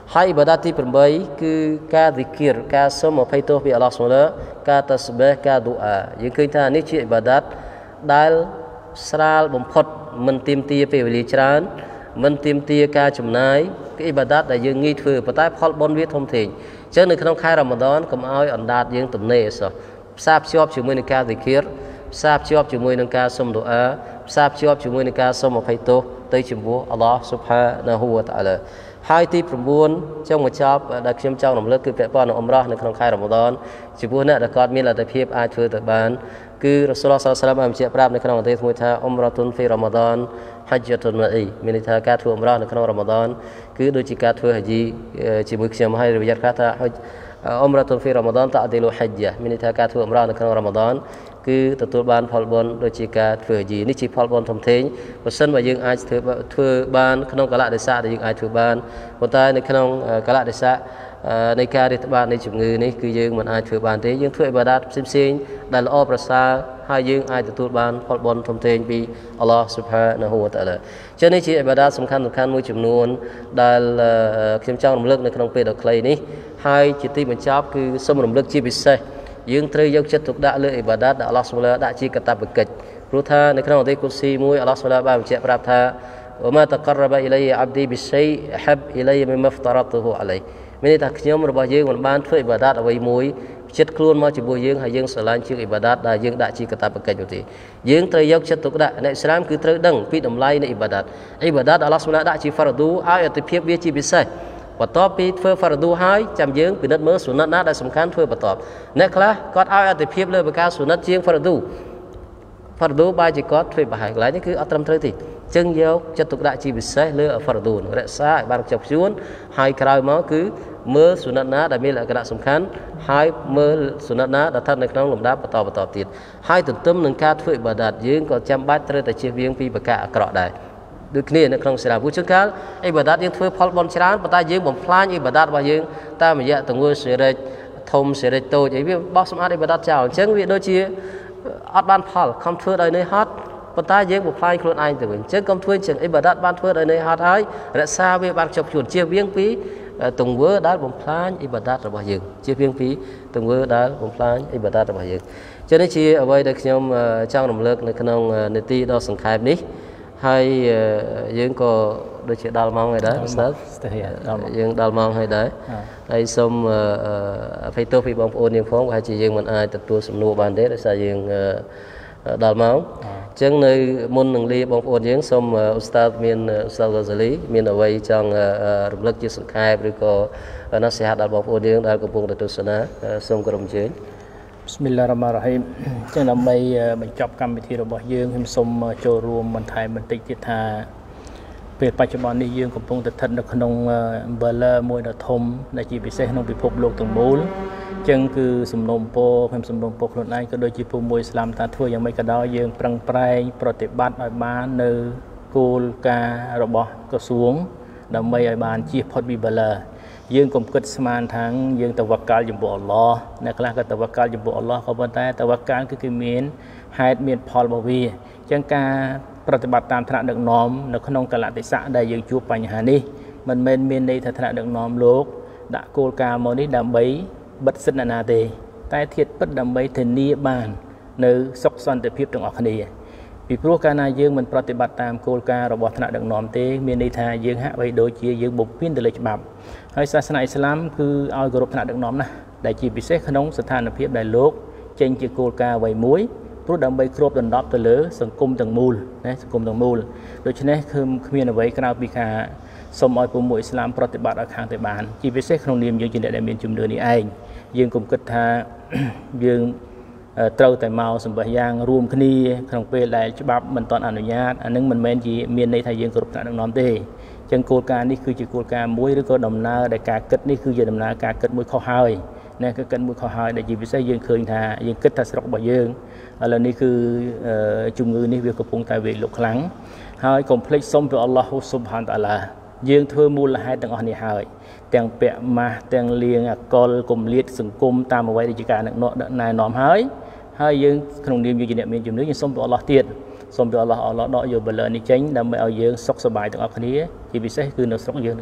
ហើយឥបាដាតទី8គឺការ zikir ការសុំអភ័យទោសពីអល់ឡោះស៊ុបហានាហ៍ការតាស្បេះការឌូអាយើងឃើញថានេះជាឥបាដាតដែលស្រាលបំផុតមិនទាមទារពេលវេលាច្រើនមិនទាមទារការចំណាយគឺឥបាដាតដែលយើងងាយធ្វើប៉ុន្តែផលបុណ្យវាធំធេងអញ្ចឹងនៅក្នុងខែរ៉ាម៉ាឌនកុំឲ្យអណ្ដាតយើងទំនេរសោះផ្សារភ្ជាប់ជាមួយនឹងការ zikir ផ្សារភ្ជាប់ជាមួយនឹងការសុំឌូអាផ្សារភ្ជាប់ជាមួយនឹងការសុំអភ័យទោសទៅចំពោះអល់ឡោះស៊ុបហានាហ៊ូវតាអាឡាហើយទី9ចុងបញ្ចប់ដែលខ្ញុំចង់រំលឹកគឺពាក់ព័ន្ធនឹងអ៊ុំរ៉ោះនៅក្នុងខែរ៉ាម៉ាឌនចំពោះអ្នកដែលគាត់មានលទ្ធភាពអាចធ្វើទៅបានគឺរ៉ាស៊ូល សល្លឡោះ បានបញ្ជាក់ប្រាប់នៅក្នុងហឌីសមួយថាអ៊ុំរ៉ាតុនហ្វីរ៉ាម៉ាឌនហជ្ជតុនម៉ាអ៊ីមានន័យថាការធ្វើអ៊ុំរ៉ោះនៅក្នុងរ៉ាម៉ាឌនគឺដូចជាការធ្វើហាជីជាមួយខ្ញុំហើយរិវាយ៉ាត់ខ្លះថាអ៊ុំរ៉ាតុនហ្វីរ៉ាម៉ាឌនតាឌីលូហជ្ជាមានន័យថាការធ្វើអ៊ុំរ៉ោះនៅក្នុងរ៉ាម៉ាឌនគឺទទួលបានផលបុណ្យដូចជាការធ្វើហាជីនេះជាផលបុណ្យធំធេងបើសិនបើយើងអាចធ្វើបានក្នុងកលៈទេសៈដែលយើងអាចធ្វើបានប៉ុន្តែនៅក្នុងកលៈទេសៈនៃការរាតត្បាតនៃជំងឺនេះគឺយើងមិនអាចធ្វើបានទេយើងធ្វើឥបាដាតផ្សេងៗដែលល្អប្រសើរហើយយើងអាចទទួលបានផលបុណ្យធំធេងពីអល់ឡោះស៊ុបហានាហ៊ូវតាអាឡាចឹងនេះជាឥបាដាតសំខាន់មួយចំនួនដែលខ្ញុំចង់រំលឹកនៅក្នុងពេលដ៏ខ្លីនេះហើយជាទីបញ្ចប់គឺសូមរំលឹកជាពិសេសយើងត្រូវយកចិត្តទុកដាក់លើឥបាដាតដែលអល់ឡោះស៊ុបហានាដាក់ជាកាតព្វកិច្ចព្រោះថានៅក្នុងហឌីសគុស៊ីមួយអល់ឡោះស៊ុបហានាបានបញ្ជាក់ប្រាប់ថាវ៉ាម៉ាតកររ៉ាបអ៊ីឡៃអាប់ឌីប៊ីឆៃហាប់អ៊ីឡៃមីម៉ាហ្វតរ៉ាតុហ៊ូអាឡៃមានន័យថាខ្ញុំរបស់យើងមិនបានធ្វើឥបាដាតអ្វីមួយចិត្តខ្លួនមកជាមួយយើងហើយយើងស្រឡាញ់ជាងឥបាដាតដែលយើងដាក់ជាកាតព្វកិច្ចនោះទេយើងត្រូវយកចិត្តទុកដាក់អ្នកឥស្លាមគឺត្រូវដឹងពីតម្លៃនៃឥបាដាតអ៊ីបាដាតអល់ឡោះស៊ុបហានាដាក់ជាហ្វារឌូឲ្យអត្ថិភាពវាជាពិសេសបន្ទាប់ពីធ្វើហ្វារឌូហើយចាំយើងពិនិត្យមើលសុណាត់ណាដែលសំខាន់ធ្វើបន្ទាប់អ្នកខ្លះគាត់ឲ្យអត្ថិភាពលើប្រការសុណាត់ជាងហ្វារឌូបែរជាគាត់ធ្វើប្រហែលកន្លែងនេះគឺអត់ត្រឹមត្រូវទេចឹងយកចិត្តទុកដាក់ជាពិសេសលើហ្វារឌូរក្សាឲ្យបានខ្ជាប់ខ្ជួនហើយក្រោយមកគឺមើលសុណាត់ណាដែលមានលក្ខណៈសំខាន់ហើយមើលសុណាត់ណាដែលស្ថិតនៅក្នុងលំដាប់បន្តទៀតហើយទន្ទឹមនឹងការធ្វើឥបាដាតយើងក៏ចាំបាច់ត្រូវតែជៀសវាងពីប្រការអាក្រក់ដែរដូចគ្នានៅក្នុងសាលាពុទ្ធជួនកាលឥបាដាតយើងធ្វើផលបុណ្យច្រើនប៉ុន្តែយើងបំផ្លាញឥបាដាតរបស់យើងតាមរយៈទង្វើសិរិចធំសិរិចតូចអីវាបោះសម្អាតឥបាដាតចោលអញ្ចឹងវាដូចជាអត់បានផលខំធ្វើដោយនឿយហត់ប៉ុន្តែយើងបំផ្លាញខ្លួនឯងទៅវិញអញ្ចឹងកុំធ្វើអញ្ចឹងឥបាដាតបានធ្វើដោយនឿយហត់ហើយរក្សាវាបានខ្ជាប់ខ្ជួនជៀសវាងពីទង្វើដែលបំផ្លាញឥបាដាតរបស់យើងជៀសវាងពីទង្វើដែលបំផ្លាញឥបាដាតរបស់យើងចឹងនេះជាអ្វីដែលខ្ញុំចង់រំលឹកនៅក្នុងនីតិដ៏សង្ខេបនេះហើយយើងក៏ដូចជាដល់ម៉ោងហើយដែរស្ដាប់យើងដល់ម៉ោងហើយដែរហើយសូមអភ័យទោសពីបងប្អូនយើងផងប្រហែលជាយើងមិនអាចទទួលសំណួរបានទេដោយសារយើងដល់ម៉ោងអញ្ចឹងនៅមុននឹងលាបងប្អូនយើងសូមអ៊ូស្តាតមានអ៊ូស្តាតហ្កាហ្សាលីមានអ្វីចង់រំលឹកជាសង្ខេបឬក៏ណាសិហាតដល់បងប្អូនយើងដែលកំពុងទស្សនាសូមគោរពអញ្ជើញ Bismillahirrahmanirrahim ចឹងដើម្បីបញ្ចប់កម្មវិធីរបស់យើងខ្ញុំសូមចូលរួមបន្ថែមបន្តិចទៀតថាពេលបច្ចុប្បន្ននេះយើងកំពុងស្ថិតនៅក្នុង umbrella មួយដ៏ធំដែលជាពិសេសក្នុងពិភពលោកទាំងមូលចឹងគឺសំណូមពរខ្ញុំសំណូមពរខ្លួនឯងក៏ដូចជាពុំមួយស្លាមថាធ្វើយ៉ាងម៉េចក៏ដោយយើងប្រឹងប្រែងប្រតិបត្តិឲ្យបាននៅគោលការណ៍របស់ក្រសួងដើម្បីឲ្យបានជៀសផុតពី umbrellaយើងកុំគិតស្មានថាយើងតវកាល់ចំពោះអល់ឡោះអ្នកខ្លះក៏តវកាល់ចំពោះអល់ឡោះក៏ប៉ុន្តែតវកាល់គឺមានហេតុមានផលរបស់វាអញ្ចឹងការប្រតិបត្តិតាមថ្នាក់ដឹកនាំនៅក្នុងកលៈទេសៈដែលយើងជួបបញ្ហានេះមិនមែនមានន័យថាថ្នាក់ដឹកនាំលោកដាក់គោលការណ៍មកនេះដើម្បីបិទសិទ្ធិអ្នកណាទេតែធៀបពិតដើម្បីធានាបាននៅសុខសន្តិភាពទាំងអស់គ្នាពីព្រោះកាលណាយើងមិនប្រតិបត្តិតាមគោលការណ៍របស់ថ្នាក់ដឹកនាំទេមានន័យថាយើងហាក់បីដូចជាយើងបំពានទៅលើច្បាប់ហើយសាសនាអ៊ីស្លាមគឺឲ្យគោរពថ្នាក់ដឹកនាំណាស់ដែលជាពិសេសក្នុងស្ថានភាពដែលលោកចេញជាគោលការណ៍អ្វីមួយព្រោះដើម្បីគ្របដណ្ដប់ទៅលើសង្គមទាំងមូលណាសង្គមទាំងមូលដូច្នេះគឺគ្មានអ្វីក្រៅពីការសូមឲ្យពុំមួយអ៊ីស្លាមប្រតិបត្តិឲ្យខាងទៅបានជាពិសេសក្នុងនាមយើងជាអ្នកដែលមានជំនឿនេះឯងយើងកុំគិតថាយើងត្រូវតែមកសម្បះយ៉ាងរួមគ្នាក្នុងពេលដែលច្បាប់មិនទាន់អនុញ្ញាតអានឹងមិនមែនជាមានន័យថាយើងគ្រប់ថ្នាក់ដឹកនាំទេអញ្ចឹងគោលការណ៍នេះគឺជាគោលការណ៍មួយឬក៏ដំណើរដែលការគិតនេះគឺជាដំណើរការគិតមួយខុសហើយណាគឺគិតមួយខុសហើយដែលជាពិសេសយើងឃើញថាយើងគិតថាស្រុករបស់យើងឥឡូវនេះគឺជំងឺនេះវាកំពុងតែវាលុកខ្លាំងហើយកុំភ្លេចសុំពីអល់ឡោះស៊ុបហានតាអាឡាយើងធ្វើមូលហេតុទាំងអស់នេះហើយទាំងពាក់ម៉ាស់ទាំងលៀងអកលគំលាតសង្គមតាមអ្វីដែលជាការណែនាំហើយយើងក្នុងនាមយើងជាអ្នកមានជំនឿយើងសូមពីអល់ឡោះទៀតសូមពីអល់ឡោះដកយកបល័យនេះចេញដើម្បីឲ្យយើងសុខសប្បាយទាំងអស់គ្នាជាពិសេសគឺនៅស្រុកយើង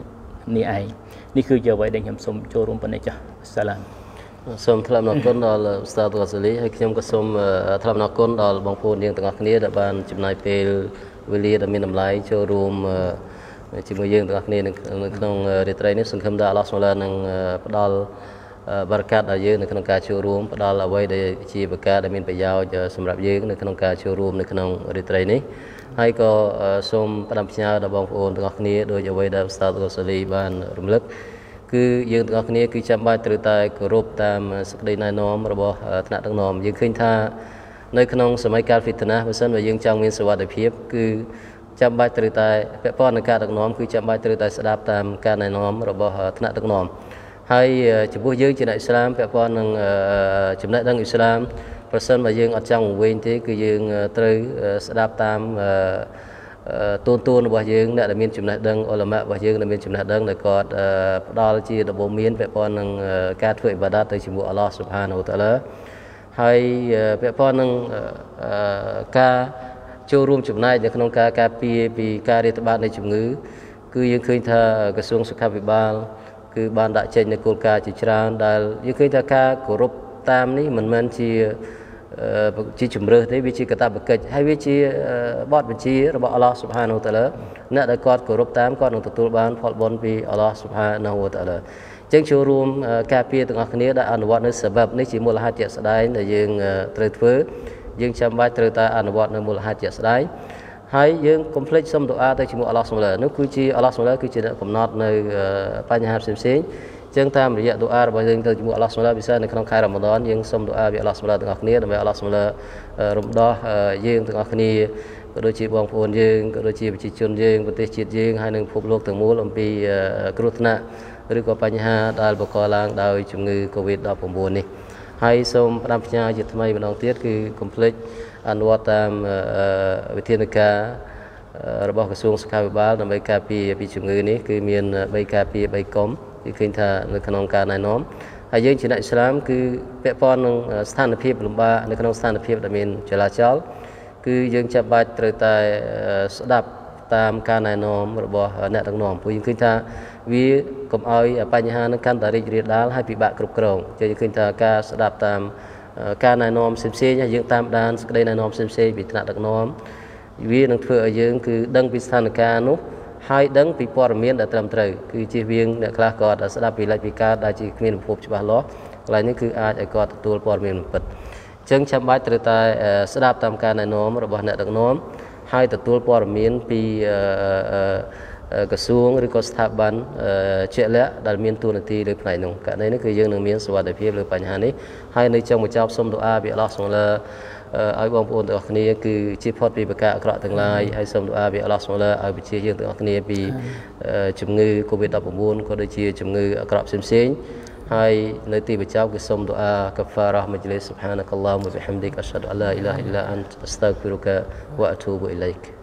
នេះឯងនេះគឺជាអ្វីដែលខ្ញុំសូមចូលរួមប៉ុណ្ណេះចាស់សាឡាមសូមថ្លែងអំណរគុណដល់ឧស្សាហ៍ទូរសាលីហើយខ្ញុំក៏សូមថ្លែងអំណរគុណដល់បងប្អូនយើងទាំងអស់គ្នាដែលបានចំណាយពេលវេលាដ៏មានតម្លៃចូលរួមជាមួយយើងទាំងអស់គ្នានៅក្នុងរាត្រីនេះសង្ឃឹមថាអល់ឡោះសូឡានឹងផ្ដល់បារកាតដល់យើងនៅក្នុងការចូលរួមផ្ដល់អ្វីដែលជាប្រការដែលមានប្រយោជន៍សម្រាប់យើងនៅក្នុងការចូលរួមនៅក្នុងរាត្រីនេះហើយក៏សូមផ្ដាំផ្ញើដល់បងប្អូនទាំងអស់គ្នាដោយអ្វីដែលឧស្សាហ៍ទូរសាលីបានរំលឹកគឺយើងទាំងអស់គ្នាគឺចាំបាច់ត្រូវតែគោរពតាមសេចក្តីណែនាំរបស់ថ្នាក់ដឹកនាំយើងឃើញថានៅក្នុងសម័យកាលហ្វីតណាបើសិនបើយើងចង់មានសុវត្ថិភាពគឺចាំបាច់ត្រូវតែពាក់ព័ន្ធនឹងការដឹកនាំគឺចាំបាច់ត្រូវតែស្ដាប់តាមការណែនាំរបស់ថ្នាក់ដឹកនាំហើយចំពោះយើងជាអ្នកអ៊ីស្លាមពាក់ព័ន្ធនឹងចំណេះដឹងអ៊ីស្លាមប្រសិនបើយើងអត់ចង់វិញទេគឺយើងត្រូវស្ដាប់តាមទូនរបស់យើងអ្នកដែលមានចំណេះដឹងអ៊ុលម៉ារបស់យើងដែលមានចំណេះដឹងដែលគាត់ផ្ដល់ជាដំបូន្មានពាក់ព័ន្ធនឹងការធ្វើអ៊ីបាដាតទៅជាមួយអល់ឡោះស៊ុបហានហូតាឡាហើយពាក់ព័ន្ធនឹងការចូលរួមចំណែកនៅក្នុងការការពារពីការរាតត្បាតនៃជំងឺគឺយើងឃើញថាក្រសួងសុខាភិបាលគឺបានដាក់ចេញនូវគោលការណ៍ជាច្រើនដែលយើងឃើញថាការគោរពតាមនេះមិនមែនជាជំរឿសទេវាជាកាតព្វកិច្ចហើយវាជាបទបញ្ជារបស់អល់ឡោះស៊ុបហានហូតាឡាអ្នកដែលគាត់គោរពតាមគាត់នឹងទទួលបានផលបុណ្យពីអល់ឡោះស៊ុបហានហូតាឡាចឹងចូលរួមការពារទាំងអស់គ្នាដែលអនុវត្តនៅសបាប់នេះជាមូលហេតុជាក់ស្ដែងដែលយើងត្រូវធ្វើយើងចាំបាច់ត្រូវតែអនុវត្តនៅមូលហេតុជាក់ស្ដែងហើយយើងកុំភ្លេចសុំទូអាទៅជាមួយអល់ឡោះស៊ុបហាននោះគឺជាអល់ឡោះស៊ុបហានគឺជាអ្នកកំណត់នៅបញ្ហាផ្សេងៗចឹងតាមរយៈទូអារបស់យើងទៅជាមួយអល់ឡោះស៊ុបហានពិសេសនៅក្នុងខែរ៉ាម៉ាឌនយើងសូមទូអាពីអល់ឡោះស៊ុបហានទាំងអស់គ្នាដើម្បីអល់ឡោះស៊ុបហានរំដោះយើងទាំងអស់គ្នាក៏ដូចជាបងប្អូនយើងក៏ដូចជាប្រជាជនយើងប្រទេសជាតិយើងហើយនិងពិភពលោកទាំងមូលអំពីគ្រោះថ្នាក់ឬក៏បញ្ហាដែលបង្កឡើងដោយជំងឺ COVID-19 នេះហើយសូមផ្ដាំផ្ញើជាថ្មីម្ដងទៀតគឺកុំភ្លេចអនុវត្តតាមវិធានការរបស់ក្រសួងសុខាភិបាលដើម្បីការពារពីជំងឺនេះគឺមាន3ការពារ3កុំគឺឃើញថានៅក្នុងការណែនាំហើយយើងជាអ្នកអ៊ីស្លាមគឺពាក់ព័ន្ធនឹងស្ថានភាពលំបាកនៅក្នុងស្ថានភាពដែលមានចលាចលគឺយើងចាំបាច់ត្រូវតែស្ដាប់តាមការណែនាំរបស់អ្នកដឹកនាំព្រោះយើងឃើញថាវាកុំឲ្យបញ្ហានឹងកាន់តែរីករាលដាលហើយពិបាកគ្រប់គ្រងយើងឃើញថាការស្ដាប់តាមការណែនាំផ្សេងៗយើងតាមដានសេចក្តីណែនាំផ្សេងៗពីថ្នាក់ដឹកនាំវានឹងធ្វើឲ្យយើងគឺដឹងពីស្ថានភាពនោះហើយដឹងពីព័ត៌មានដែលត្រឹមត្រូវគឺជៀសវាងអ្នកខ្លះគាត់ស្ដាប់ពីលេចពីការដែលជាគ្មានប្រភពច្បាស់លាស់កន្លែងនេះគឺអាចឲ្យគាត់ទទួលព័ត៌មានមិនពិតអញ្ចឹងចាំបាច់ត្រូវតែស្ដាប់តាមការណែនាំរបស់អ្នកដឹកនាំហើយទទួលព័ត៌មានពីក្រសួងឬក៏ស្ថាប័នជាក់លាក់ដែលមានតួនាទីលើផ្នែកនោះករណីនេះគឺយើងនឹងមានសុវត្ថិភាពលើបញ្ហានេះហើយនៅចុងបញ្ចប់សូមទូអាពីអល់ឡោះស៊ុបហានឲ្យបងប្អូនទាំងអស់គ្នាគឺជៀសផុតពីប្រការអាក្រក់ទាំងឡាយហើយសូមទូអាពីអល់ឡោះស៊ុបហានឲ្យបញ្ជាយើងទាំងអស់គ្នាពីជំងឺ COVID-19 ក៏ដូចជាជំងឺអាក្រក់ផ្សេងៗហើយនៅទីបញ្ចប់គឺសូមទូអាកាហ្វារ៉ាហ្មជ្លីសស៊ុបហានកអល់ឡោះវបិហាំឌិកអស្ហaduអលឡាអ៊ីឡាហ៍អ៊ីឡាអន្តអស្តាហ្ហ្វីរុកាវ៉ាអទូប៊ូអ៊ីឡៃក